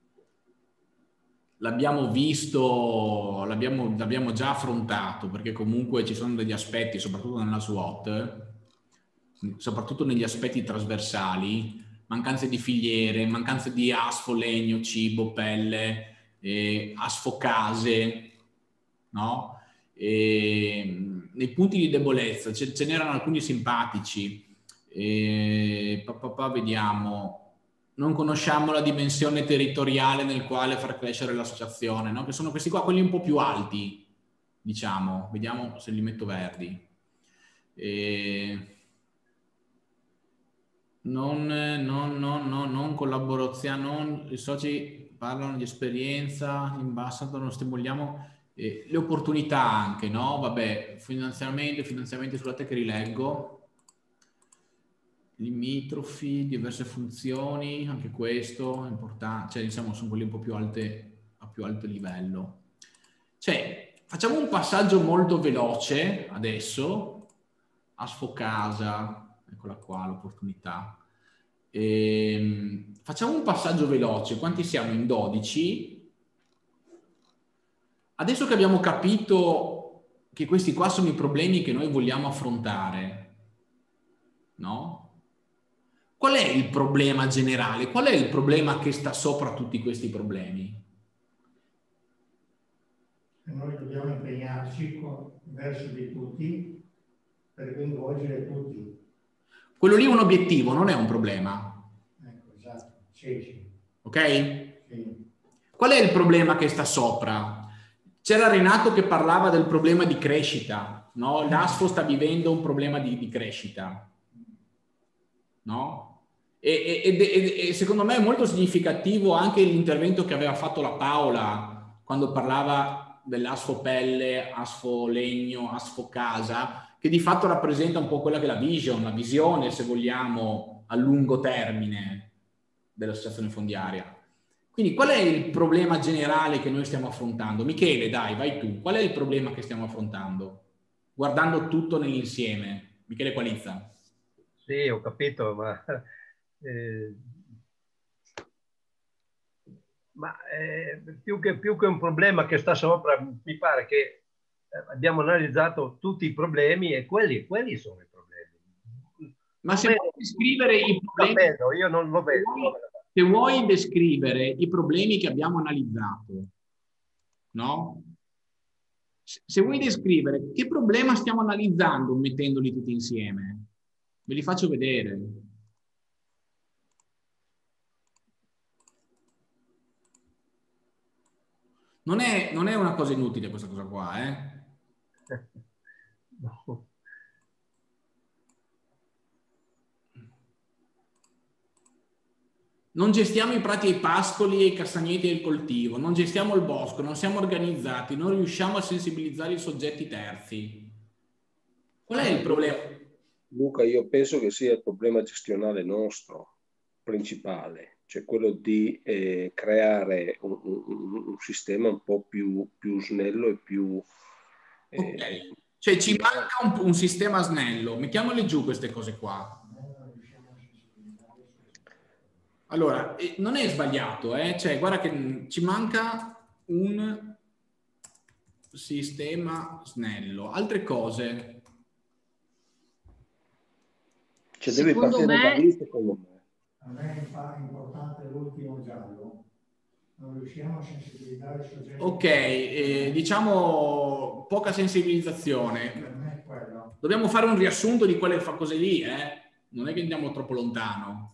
l'abbiamo visto, l'abbiamo, l'abbiamo già affrontato, perché comunque ci sono degli aspetti, soprattutto nella SWOT, soprattutto negli aspetti trasversali, mancanze di filiere, mancanze di asfo, legno, cibo, pelle, eh, asfocase, no? E, nei punti di debolezza ce, ce n'erano alcuni simpatici, e, pa, pa, pa, vediamo. Non conosciamo la dimensione territoriale nel quale far crescere l'associazione, no? Che sono questi qua, quelli un po' più alti, diciamo. Vediamo se li metto verdi. E... non, non, non, non, non collaborazione, non, i soci parlano di esperienza, in basso non stimoliamo eh, le opportunità anche, no? Vabbè, finanziamento, finanziamenti, scusate che rileggo, limitrofi, diverse funzioni, anche questo è importante, cioè diciamo sono quelli un po' più alte, a più alto livello. Cioè, facciamo un passaggio molto veloce adesso, a Sfocasa, eccola qua l'opportunità. Ehm, facciamo un passaggio veloce, quanti siamo? In dodici. Adesso che abbiamo capito che questi qua sono i problemi che noi vogliamo affrontare, no? Qual è il problema generale? Qual è il problema che sta sopra tutti questi problemi? Noi dobbiamo impegnarci con, verso di tutti per coinvolgere tutti. Quello lì è un obiettivo, non è un problema. Ecco, esatto. Sì, sì. Ok? Sì. Qual è il problema che sta sopra? C'era Renato che parlava del problema di crescita, no? L'Asfo sta vivendo un problema di, di crescita, no? E, e, e, e secondo me è molto significativo anche l'intervento che aveva fatto la Paola quando parlava dell'Asfo pelle, Asfo legno, Asfo casa, che di fatto rappresenta un po' quella che è la vision, la visione, se vogliamo, a lungo termine dell'associazione fondiaria. Quindi qual è il problema generale che noi stiamo affrontando? Michele, dai, vai tu. Qual è il problema che stiamo affrontando? Guardando tutto nell'insieme. Michele Qualizza. Sì, ho capito, ma... Eh, ma eh, più, che, più che un problema che sta sopra, mi pare che eh, abbiamo analizzato tutti i problemi e quelli, quelli sono i problemi. Ma se vuoi descrivere i problemi, io non lo vedo. Se vuoi descrivere i problemi che abbiamo analizzato, no? Se vuoi descrivere che problema stiamo analizzando mettendoli tutti insieme, ve li faccio vedere. Non è, non è una cosa inutile questa cosa qua, eh? No. Non gestiamo i prati e i pascoli e i castagneti e il coltivo, non gestiamo il bosco, non siamo organizzati, non riusciamo a sensibilizzare i soggetti terzi. Qual è il problema? Luca, io penso che sia il problema gestionale nostro principale, cioè quello di eh, creare un, un, un sistema un po' più, più snello e più... Eh, ok, cioè ci manca un, un sistema snello, mettiamole giù queste cose qua. Allora, eh, non è sbagliato, eh? Cioè, guarda che ci manca un sistema snello. Altre cose? Cioè, devi partire me... da lì, secondo me. A me è importante l'ultimo giallo. Non riusciamo a sensibilizzare i soggetti. Ok, eh, diciamo poca sensibilizzazione. Per me è quello. Dobbiamo fare un riassunto di quelle cose lì, eh? Non è che andiamo troppo lontano.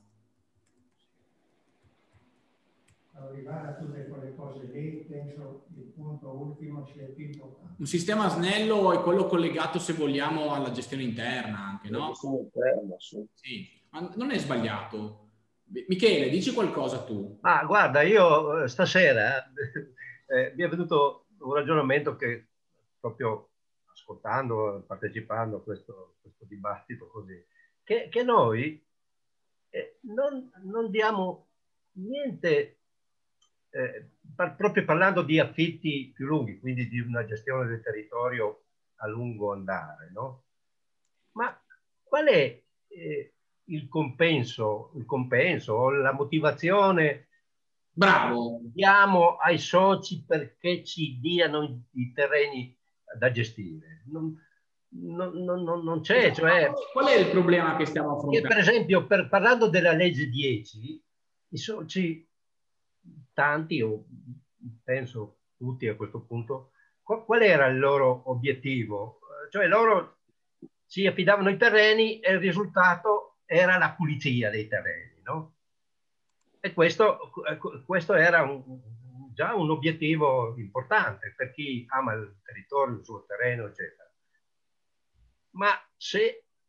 Arrivare a tutte quelle cose lì, penso il punto ultimo sia il più importante. Un sistema snello è quello collegato, se vogliamo, alla gestione interna anche, no? La gestione interna, sì. Sì, ma non è sbagliato. Michele, dici qualcosa tu. Ah, guarda, io stasera eh, mi è venuto un ragionamento che proprio ascoltando, partecipando a questo, questo dibattito così, che, che noi eh, non, non diamo niente, eh, par proprio parlando di affitti più lunghi, quindi di una gestione del territorio a lungo andare, no? Ma qual è eh, il compenso, il compenso o la motivazione Bravo. che diamo ai soci perché ci diano i, i terreni da gestire? Non, non, non, non c'è, cioè... Qual è il problema che stiamo affrontando? Per esempio, per, parlando della legge dieci, i soci, tanti, o penso tutti a questo punto, qual, qual era il loro obiettivo? Cioè loro si affidavano i terreni e il risultato era la pulizia dei terreni, no? E questo, questo era un, già un obiettivo importante per chi ama il territorio, il suo terreno, eccetera. Ma se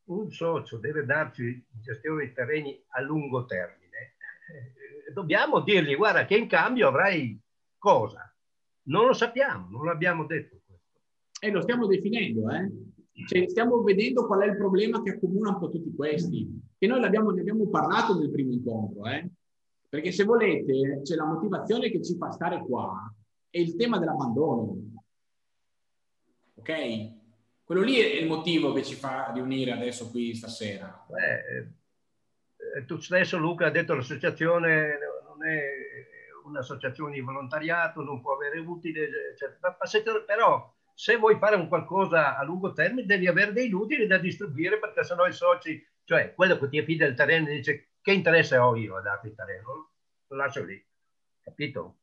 un socio deve darci gestione di terreni a lungo termine, eh, dobbiamo dirgli guarda che in cambio avrai cosa? Non lo sappiamo, non l'abbiamo detto questo. E lo stiamo definendo, eh? Cioè, stiamo vedendo qual è il problema che accomuna un po' tutti questi, che noi l'abbiamo, ne abbiamo parlato nel primo incontro, eh? Perché se volete, c'è la motivazione che ci fa stare qua è il tema dell'abbandono, ok? Quello lì è il motivo che ci fa riunire adesso qui stasera. Beh, tu stesso, Luca, ha detto che l'associazione non è un'associazione di volontariato, non può avere utile, cioè, però se vuoi fare un qualcosa a lungo termine devi avere degli utili da distribuire, perché sennò i soci, cioè quello che ti affida il terreno dice che interesse ho io a darti il terreno, lo lascio lì, capito?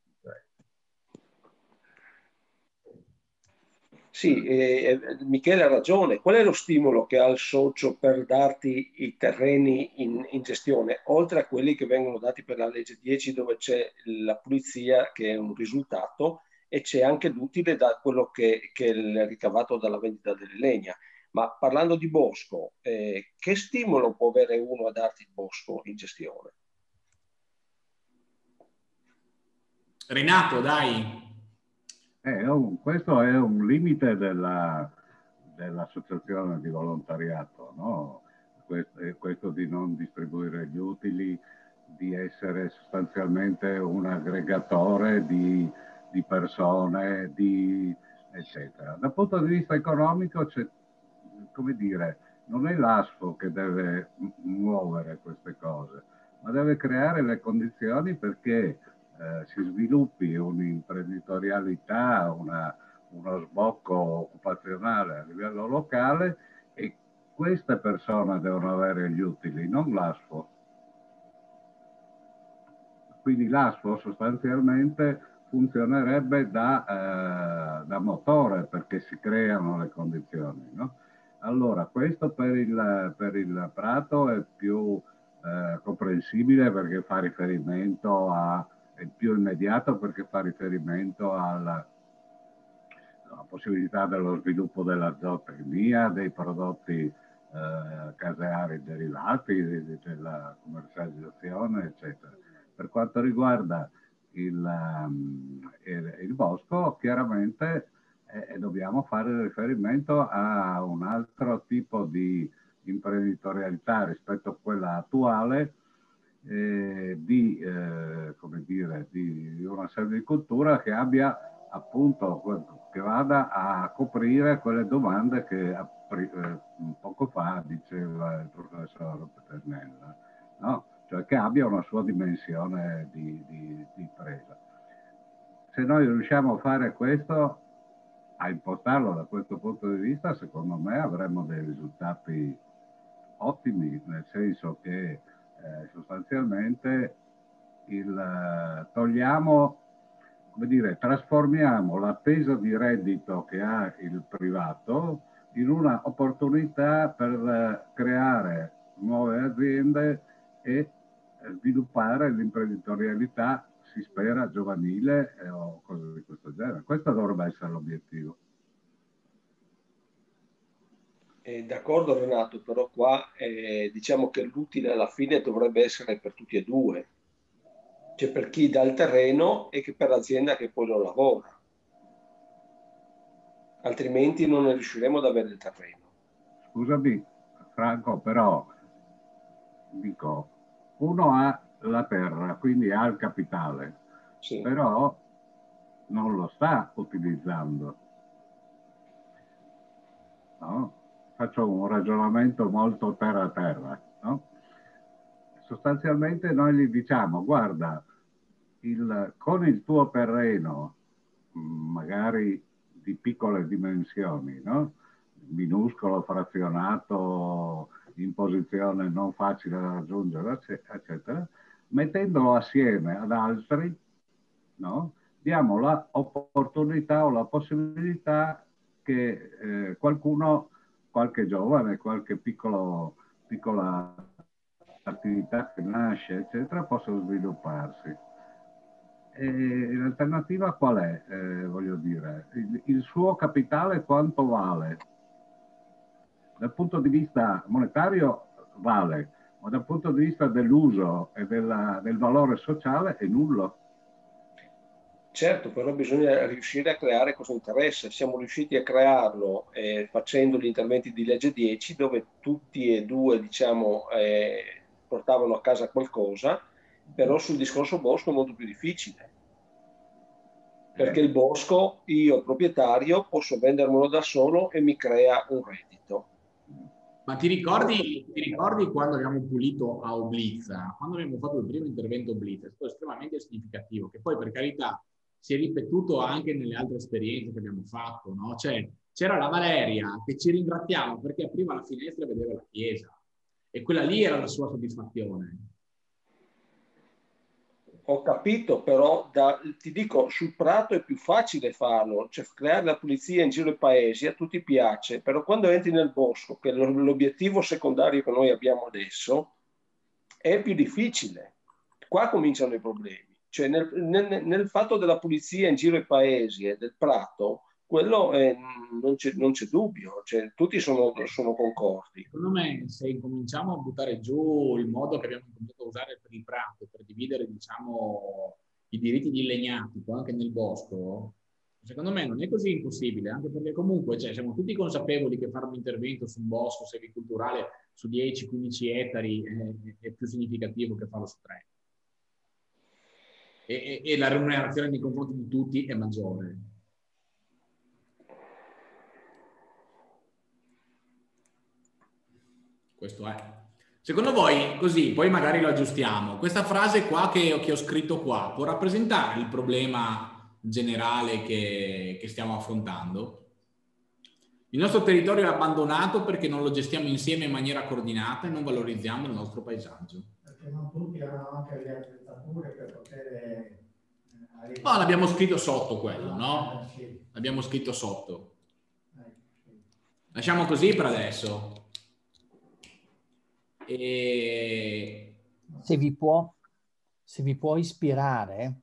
Sì, eh, Michele ha ragione. Qual è lo stimolo che ha il socio per darti i terreni in, in gestione, oltre a quelli che vengono dati per la legge dieci, dove c'è la pulizia che è un risultato e c'è anche l'utile da quello che, che è il ricavato dalla vendita delle legna. Ma parlando di bosco, eh, che stimolo può avere uno a darti il bosco in gestione? Renato, dai. Eh, un, questo è un limite della, dell'associazione di volontariato, no? Questo, questo di non distribuire gli utili, di essere sostanzialmente un aggregatore di, di persone, di, eccetera. Dal punto di vista economico c'è, come dire, non è l'ASFO che deve muovere queste cose, ma deve creare le condizioni perché Eh, si sviluppi un'imprenditorialità, una, uno sbocco occupazionale a livello locale, e queste persone devono avere gli utili, non l'ASFO. Quindi l'ASFO sostanzialmente funzionerebbe da, eh, da motore, perché si creano le condizioni, no? Allora, questo per il, per il prato è più eh, comprensibile, perché fa riferimento a è più immediato, perché fa riferimento alla, alla possibilità dello sviluppo della zootecnia, dei prodotti eh, caseari derivati, della commercializzazione, eccetera. Per quanto riguarda il, um, il, il bosco, chiaramente eh, dobbiamo fare riferimento a un altro tipo di imprenditorialità rispetto a quella attuale, Eh, di, eh, come dire, di una silvicoltura che abbia appunto, che vada a coprire quelle domande che eh, poco fa diceva il professor Peternella, no? Cioè che abbia una sua dimensione di, di, di presa. Se noi riusciamo a fare questo, a impostarlo da questo punto di vista, secondo me avremo dei risultati ottimi, nel senso che Eh, sostanzialmente il, eh, togliamo, come dire, trasformiamo l'attesa di reddito che ha il privato in una opportunità per eh, creare nuove aziende e eh, sviluppare l'imprenditorialità, si spera, giovanile eh, o cose di questo genere. Questo dovrebbe essere l'obiettivo. Eh, d'accordo Renato, però qua eh, diciamo che l'utile alla fine dovrebbe essere per tutti e due, cioè per chi dà il terreno e che per l'azienda che poi lo lavora, altrimenti non ne riusciremo ad avere il terreno. Scusami Franco, però dico, uno ha la terra, quindi ha il capitale, sì, però non lo sta utilizzando, no? Faccio un ragionamento molto terra terra, no? Sostanzialmente noi gli diciamo, guarda, il, con il tuo terreno, magari di piccole dimensioni, no? Minuscolo, frazionato, in posizione non facile da raggiungere, eccetera, mettendolo assieme ad altri, no? Diamo l'opportunità o la possibilità che eh, qualcuno, qualche giovane, qualche piccolo, piccola attività che nasce, eccetera, possa svilupparsi. E l'alternativa qual è? Eh, voglio dire, il, il suo capitale quanto vale? dal punto di vista monetario vale, ma dal punto di vista dell'uso e della, del valore sociale è nullo. Certo, però bisogna riuscire a creare questo interesse. Siamo riusciti a crearlo eh, facendo gli interventi di legge dieci, dove tutti e due, diciamo, eh, portavano a casa qualcosa, però sul discorso bosco è molto più difficile. Perché il bosco, io proprietario, posso vendermelo da solo e mi crea un reddito. Ma ti ricordi, ti ricordi quando abbiamo pulito a Oblizza, quando abbiamo fatto il primo intervento Oblizza? È stato estremamente significativo, che poi per carità si è ripetuto anche nelle altre esperienze che abbiamo fatto, no? Cioè, c'era la Valeria che ci ringraziava perché apriva la finestra e vedeva la chiesa. E quella lì era la sua soddisfazione. Ho capito, però da, ti dico, sul prato è più facile farlo, cioè creare la pulizia in giro ai paesi a tutti piace, però quando entri nel bosco, che è l'obiettivo secondario che noi abbiamo adesso, è più difficile. Qua cominciano i problemi. Cioè nel, nel, nel fatto della pulizia in giro ai paesi e del prato, quello è, non, c'è, non c'è dubbio, cioè, tutti sono, sono concordi. Secondo me, se incominciamo a buttare giù il modo che abbiamo cominciato a usare per il prato, per dividere, diciamo, i diritti di legnati anche nel bosco, secondo me non è così impossibile, anche perché comunque cioè, siamo tutti consapevoli che fare un intervento su un bosco silvicolturale su dieci quindici ettari è, è più significativo che farlo su tre. E, e, e la remunerazione nei confronti di tutti è maggiore. Questo è. Secondo voi, così, poi magari lo aggiustiamo, questa frase qua che, che ho scritto qua può rappresentare il problema generale che, che stiamo affrontando? Il nostro territorio è abbandonato perché non lo gestiamo insieme in maniera coordinata e non valorizziamo il nostro paesaggio. Perché non tutti hanno anche le attrezzature per poter... No, l'abbiamo scritto sotto quello, no? L'abbiamo scritto sotto. Lasciamo così per adesso. E... Se vi può, se vi può ispirare,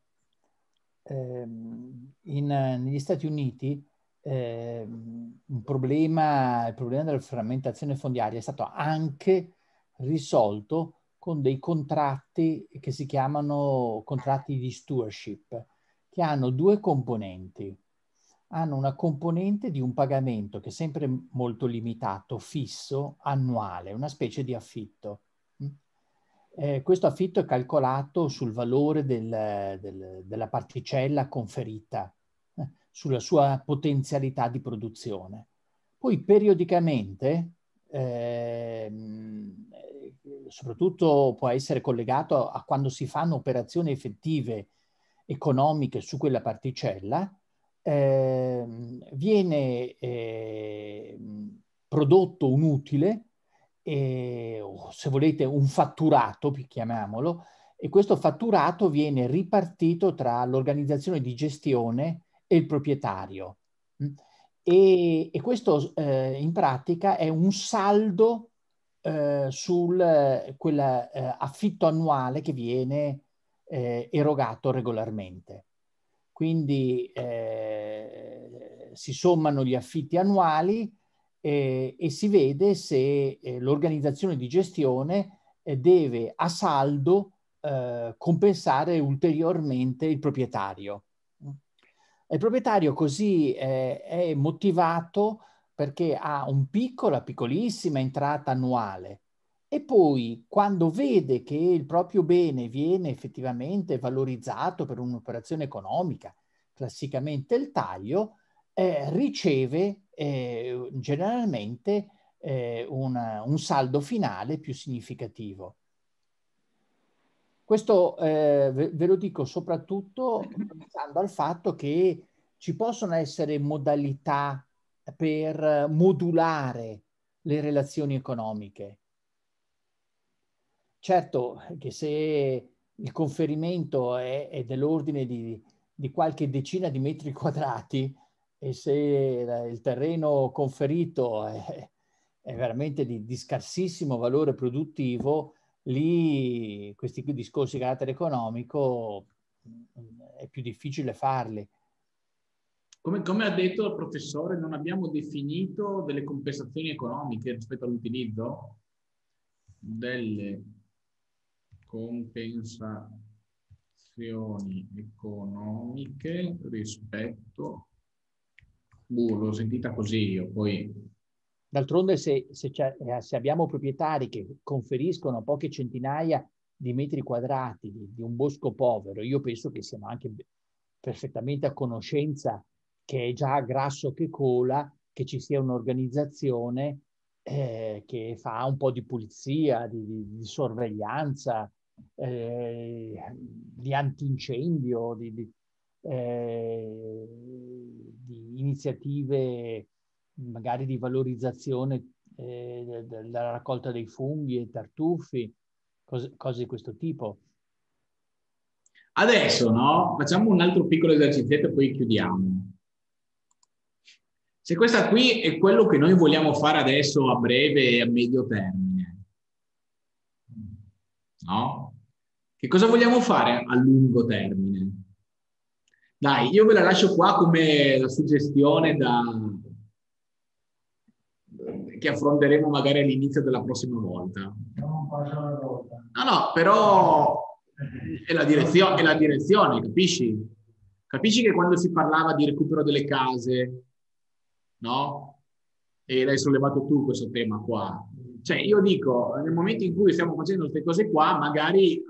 ehm, in, negli Stati Uniti ehm, un problema, il problema della frammentazione fondiaria è stato anche risolto con dei contratti che si chiamano contratti di stewardship, che hanno due componenti. Hanno una componente di un pagamento che è sempre molto limitato, fisso, annuale, una specie di affitto. Eh, questo affitto è calcolato sul valore del, del, della particella conferita, eh, sulla sua potenzialità di produzione. Poi periodicamente, eh, soprattutto può essere collegato a quando si fanno operazioni effettive economiche su quella particella, Eh, viene eh, prodotto un utile, eh, o se volete un fatturato, chiamiamolo, e questo fatturato viene ripartito tra l'organizzazione di gestione e il proprietario. E, e questo eh, in pratica è un saldo eh, sul quell'affitto annuale che viene eh, erogato regolarmente. Quindi eh, si sommano gli affitti annuali eh, e si vede se eh, l'organizzazione di gestione eh, deve a saldo eh, compensare ulteriormente il proprietario. Il proprietario così eh, è motivato perché ha un piccola, piccolissima entrata annuale. E poi, quando vede che il proprio bene viene effettivamente valorizzato per un'operazione economica, classicamente il taglio, eh, riceve eh, generalmente eh, una, un saldo finale più significativo. Questo eh, ve, ve lo dico soprattutto pensando al fatto che ci possono essere modalità per modulare le relazioni economiche. Certo che se il conferimento è, è dell'ordine di, di qualche decina di metri quadrati e se il terreno conferito è, è veramente di, di scarsissimo valore produttivo, lì questi discorsi di carattere economico è più difficile farli. Come, come ha detto il professore, non abbiamo definito delle compensazioni economiche rispetto all'utilizzo delle compensazioni economiche rispetto... Uh, l'ho sentita così io, poi... D'altronde se, se, se abbiamo proprietari che conferiscono poche centinaia di metri quadrati di, di un bosco povero, io penso che siamo anche perfettamente a conoscenza che è già grasso che cola, che ci sia un'organizzazione eh, che fa un po' di pulizia, di, di, di sorveglianza, eh, di antincendio, di, di, eh, di iniziative magari di valorizzazione eh, della raccolta dei funghi e tartufi, cose, cose di questo tipo. Adesso, no? Facciamo un altro piccolo esercizio e poi chiudiamo. Se questa qui è quello che noi vogliamo fare adesso a breve e a medio termine, no? Che cosa vogliamo fare a lungo termine? Dai, io ve la lascio qua come la suggestione da... che affronteremo magari all'inizio della prossima volta. Non passa una volta. No, no, però è la direzione, è la direzione, capisci? Capisci che quando si parlava di recupero delle case, no? E l'hai sollevato tu questo tema qua. Cioè, io dico, nel momento in cui stiamo facendo queste cose qua, magari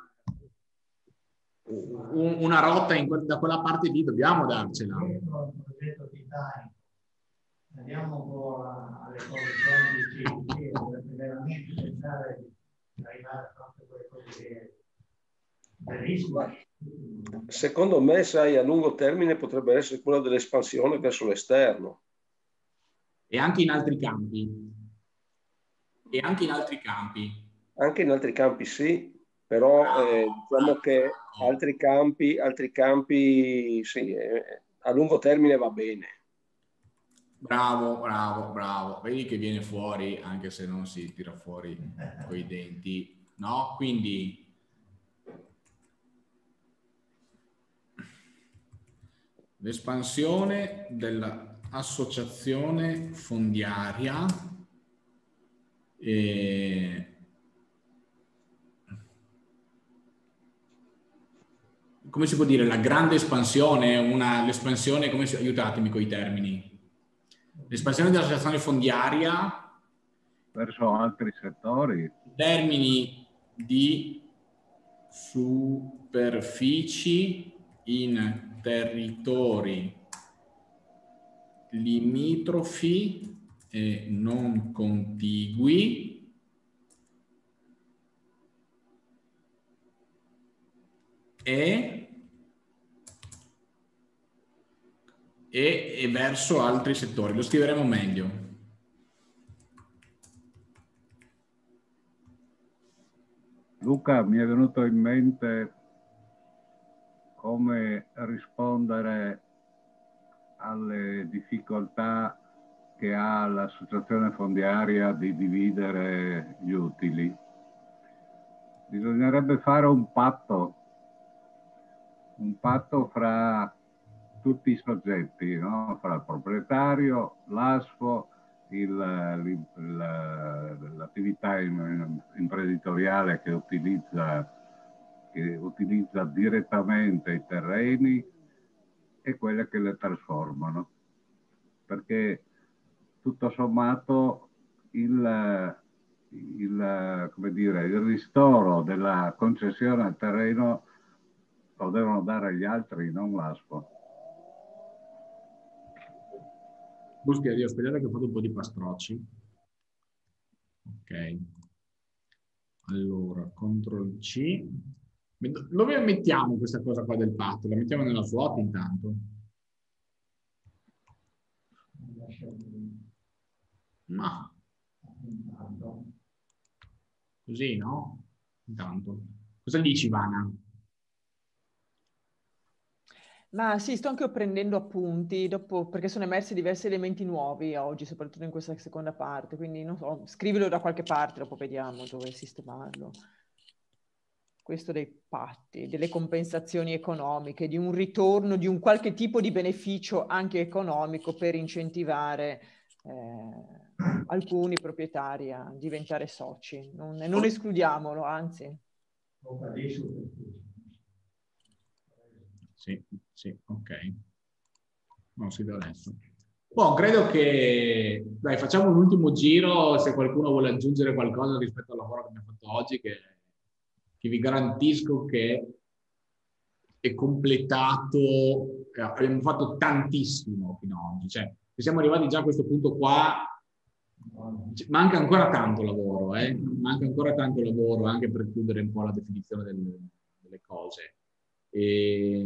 un, una rotta in, da quella parte lì dobbiamo darcela. Questo è un progetto titanico. Andiamo un po' alle cose semplici, perché veramente pensare di arrivare a fare quelle cose che bellissimo. Secondo me, sai, a lungo termine potrebbe essere quella dell'espansione verso l'esterno. E anche in altri campi. E anche in altri campi. Anche in altri campi sì, però eh, diciamo che altri campi, altri campi sì, eh, a lungo termine va bene. Bravo, bravo, bravo. Vedi che viene fuori, anche se non si tira fuori coi denti, no? Quindi l'espansione dell'associazione fondiaria e come si può dire, la grande espansione, una, l'espansione, come si, aiutatemi con i termini. L'espansione dell'associazione fondiaria verso altri settori. In termini di superfici in territori limitrofi e non contigui e E, e verso altri settori. Lo scriveremo meglio. Luca, mi è venuto in mente come rispondere alle difficoltà che ha l'associazione fondiaria di dividere gli utili. Bisognerebbe fare un patto, un patto fra tutti i soggetti, no? Fra il proprietario, l'ASFO, l'attività imprenditoriale che utilizza, che utilizza direttamente i terreni e quelle che le trasformano. Perché tutto sommato il, il, come dire, il ristoro della concessione al terreno lo devono dare gli altri, non l'ASFO. Buschi, aspettate che ho fatto un po' di pastrocci. Ok. Allora, control C. Dove mettiamo questa cosa qua del patto? La mettiamo nella flotta intanto. Ma. Così, no? Intanto. Cosa dici, Ivana? Ma sì, sto anche prendendo appunti, dopo, perché sono emersi diversi elementi nuovi oggi, soprattutto in questa seconda parte, quindi non so, scrivilo da qualche parte, dopo vediamo dove sistemarlo. questo dei patti, delle compensazioni economiche, di un ritorno, di un qualche tipo di beneficio anche economico per incentivare eh, alcuni proprietari a diventare soci. Non, non escludiamolo, anzi. Sì, sì, ok. Non si vede adesso. Boh, credo che... Dai, facciamo un ultimo giro, se qualcuno vuole aggiungere qualcosa rispetto al lavoro che abbiamo fatto oggi, che, che vi garantisco che è completato. Eh, abbiamo fatto tantissimo fino ad oggi. Cioè, se siamo arrivati già a questo punto qua, manca ancora tanto lavoro, eh? Manca ancora tanto lavoro anche per chiudere un po' la definizione delle, delle cose. E,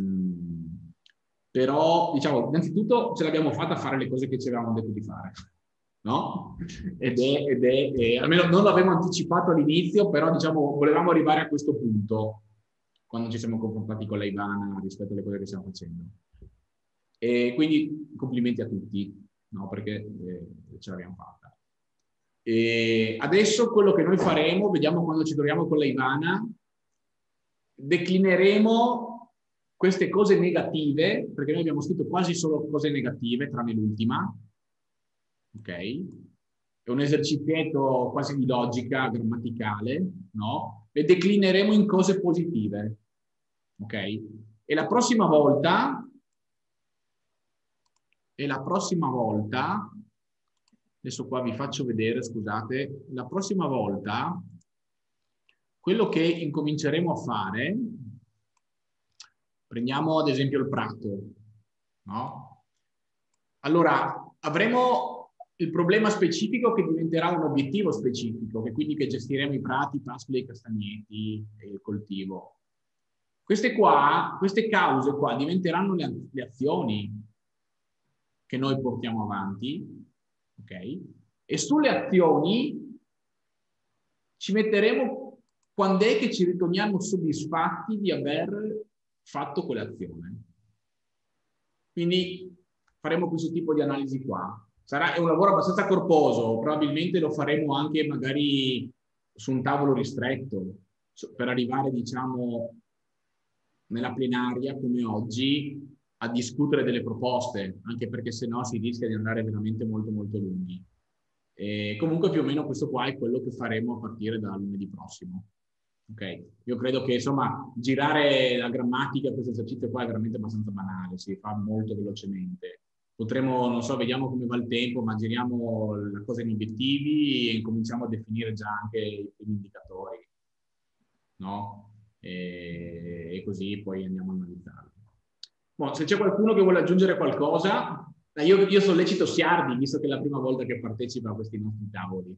però, diciamo, innanzitutto ce l'abbiamo fatta a fare le cose che ci avevamo detto di fare, no? Ed è, ed è eh, almeno non l'avevo anticipato all'inizio, però, diciamo, volevamo arrivare a questo punto quando ci siamo confrontati con la Ivana rispetto alle cose che stiamo facendo. E quindi complimenti a tutti, no? Perché eh, ce l'abbiamo fatta. E adesso quello che noi faremo, vediamo quando ci troviamo con la Ivana, declineremo queste cose negative, perché noi abbiamo scritto quasi solo cose negative, tranne l'ultima, ok? È un esercizietto quasi di logica grammaticale, no? Le declineremo in cose positive, ok? E la prossima volta, e la prossima volta, adesso qua vi faccio vedere, scusate, la prossima volta, quello che incominceremo a fare, prendiamo ad esempio il prato, no? Allora, avremo il problema specifico che diventerà un obiettivo specifico, che quindi che gestiremo i prati, i pascoli, i castagneti e il coltivo. Queste qua, queste cause qua diventeranno le, le azioni che noi portiamo avanti, ok? E sulle azioni ci metteremo quando è che ci riteniamo soddisfatti di aver fatto quell'azione. Quindi faremo questo tipo di analisi qua. Sarà è un lavoro abbastanza corposo, probabilmente lo faremo anche magari su un tavolo ristretto, per arrivare, diciamo, nella plenaria come oggi a discutere delle proposte, anche perché sennò si rischia di andare veramente molto molto lunghi. E comunque più o meno questo qua è quello che faremo a partire da lunedì prossimo. Ok, io credo che insomma girare la grammatica, questo esercizio qua è veramente abbastanza banale, si fa molto velocemente. Potremo, non so, vediamo come va il tempo, ma giriamo la cosa in obiettivi e incominciamo a definire già anche i primi indicatori, no? E, e così poi andiamo a analizzarlo. Bon, se c'è qualcuno che vuole aggiungere qualcosa, io, io sollecito Siardi, visto che è la prima volta che partecipa a questi nostri tavoli.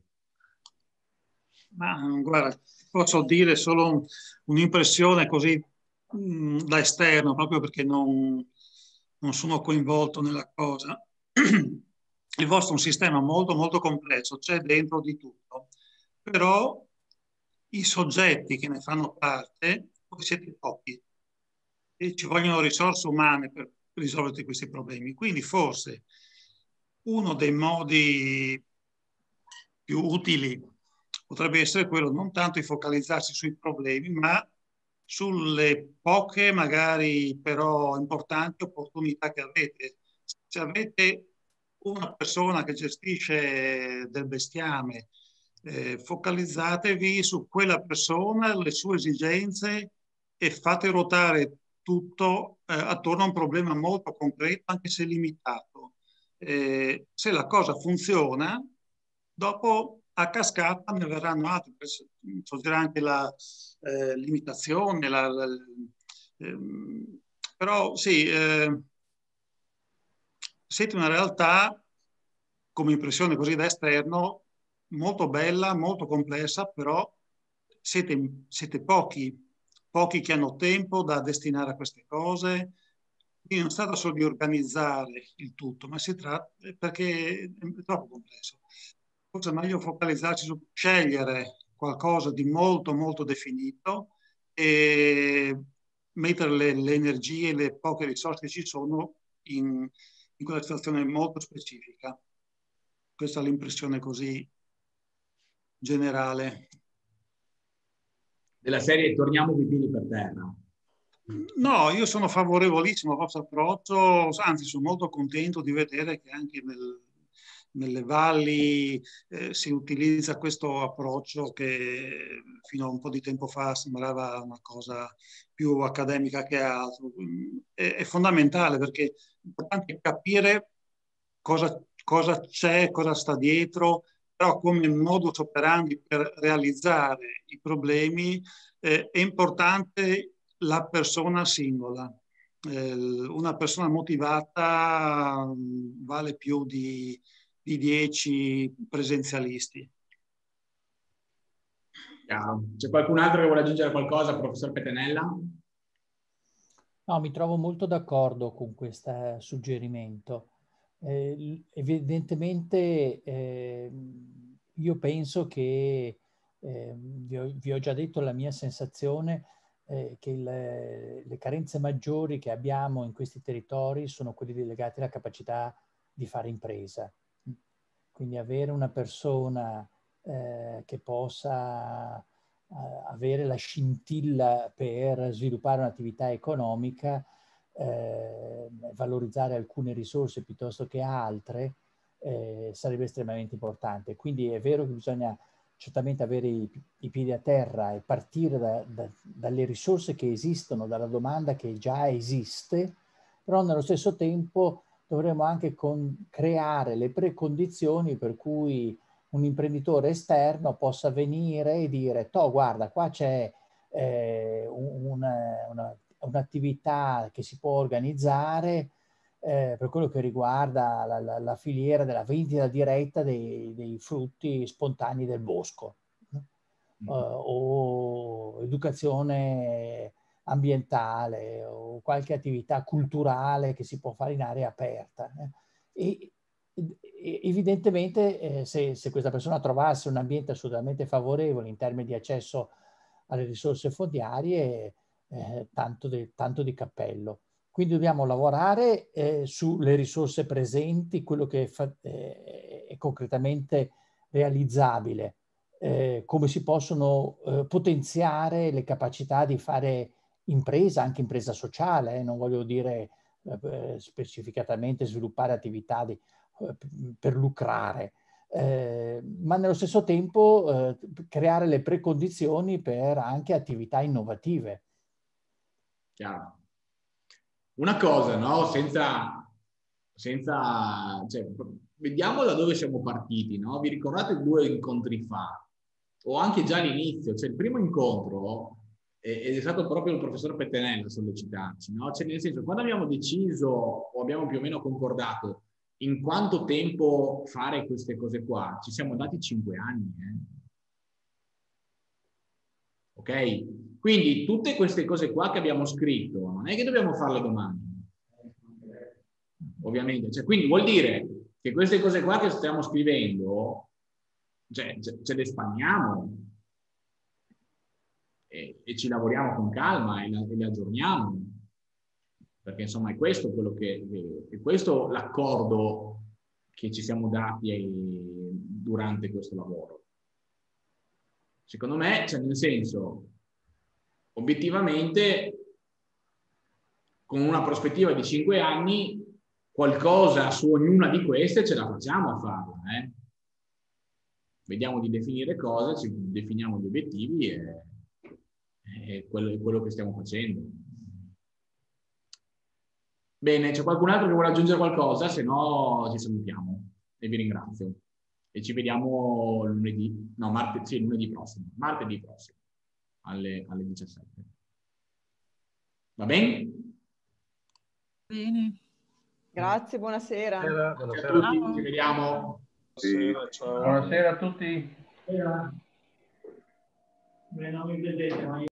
Ma guarda, posso dire solo un'impressione così mh, da esterno, proprio perché non, non sono coinvolto nella cosa. Il vostro è un sistema molto molto complesso, c'è dentro di tutto, però i soggetti che ne fanno parte, voi siete pochi e ci vogliono risorse umane per risolvere questi problemi. Quindi forse uno dei modi più utili potrebbe essere quello non tanto di focalizzarsi sui problemi, ma sulle poche, magari però importanti opportunità che avete. Se avete una persona che gestisce del bestiame, eh, focalizzatevi su quella persona, le sue esigenze e fate ruotare tutto eh, attorno a un problema molto concreto, anche se limitato. Eh, se la cosa funziona, dopo a cascata ne verranno altri, sorgerà anche la eh, limitazione, la, la, ehm, però sì, eh, siete una realtà, come impressione così da esterno, molto bella, molto complessa, però siete, siete pochi, pochi che hanno tempo da destinare a queste cose. Quindi non si tratta solo di organizzare il tutto, ma si tratta, perché è troppo complesso. Forse è meglio focalizzarsi su scegliere qualcosa di molto molto definito e mettere le, le energie, le poche risorse che ci sono in, in quella situazione molto specifica. Questa è l'impressione così generale. della serie torniamo coi piedi per terra. No, io sono favorevolissimo al vostro approccio, anzi sono molto contento di vedere che anche nel, nelle valli eh, si utilizza questo approccio che fino a un po' di tempo fa sembrava una cosa più accademica che altro. È, è fondamentale perché è importante capire cosa, cosa c'è, cosa sta dietro, però come modus operandi per realizzare i problemi eh, è importante la persona singola. Eh, una persona motivata mh, vale più di, di dieci presenzialisti. Chiaro. C'è qualcun altro che vuole aggiungere qualcosa, professor Petenella? No, mi trovo molto d'accordo con questo suggerimento. Eh, evidentemente eh, io penso che, eh, vi, ho, vi ho già detto la mia sensazione, eh, che le, le carenze maggiori che abbiamo in questi territori sono quelle legate alla capacità di fare impresa. Quindi avere una persona eh, che possa eh, avere la scintilla per sviluppare un'attività economica, eh, valorizzare alcune risorse piuttosto che altre, eh, sarebbe estremamente importante. Quindi è vero che bisogna certamente avere i, i piedi a terra e partire da, da, dalle risorse che esistono, dalla domanda che già esiste, però nello stesso tempo dovremmo anche con, creare le precondizioni per cui un imprenditore esterno possa venire e dire: toh, guarda, qua c'è eh, una, una, un'attività che si può organizzare eh, per quello che riguarda la, la, la filiera della vendita diretta dei, dei frutti spontanei del bosco, no? uh, o educazione ambientale o qualche attività culturale che si può fare in area aperta. Eh. E, e evidentemente eh, se, se questa persona trovasse un ambiente assolutamente favorevole in termini di accesso alle risorse fondiarie, eh, tanto, de, tanto di cappello. Quindi dobbiamo lavorare eh, sulle risorse presenti, quello che è, fa, eh, è concretamente realizzabile, eh, come si possono eh, potenziare le capacità di fare impresa, anche impresa sociale, eh, non voglio dire eh, specificatamente sviluppare attività di, eh, per lucrare, eh, ma nello stesso tempo eh, creare le precondizioni per anche attività innovative. Chiaro. Una cosa, no? Senza, senza cioè, vediamo da dove siamo partiti, no? Vi ricordate due incontri fa? O anche già all'inizio, cioè il primo incontro ed è stato proprio il professor Pettenella a sollecitarci, no? Cioè, nel senso, quando abbiamo deciso o abbiamo più o meno concordato in quanto tempo fare queste cose qua, ci siamo dati cinque anni. Eh? Ok? Quindi tutte queste cose qua che abbiamo scritto, non è che dobbiamo farle domani. Ovviamente. Cioè, quindi vuol dire che queste cose qua che stiamo scrivendo, cioè, ce, ce le spagniamo. E, e ci lavoriamo con calma e, la, e le aggiorniamo, perché insomma è questo quello che è questo l'accordo che ci siamo dati ai, durante questo lavoro. Secondo me, cioè nel senso, obiettivamente con una prospettiva di cinque anni qualcosa su ognuna di queste ce la facciamo a farla, eh? Vediamo di definire cosa, ci definiamo gli obiettivi e è quello, è quello che stiamo facendo. Bene, c'è qualcun altro che vuole aggiungere qualcosa? Se no ci salutiamo e vi ringrazio. E ci vediamo lunedì, no, martedì, sì, lunedì prossimo, martedì prossimo, alle, alle diciassette. Va bene? Bene. Grazie, buonasera. Buonasera, Grazie buonasera. a tutti, ci vediamo. Buonasera, ciao. Buonasera a tutti. Beh, non mi vedete, ma io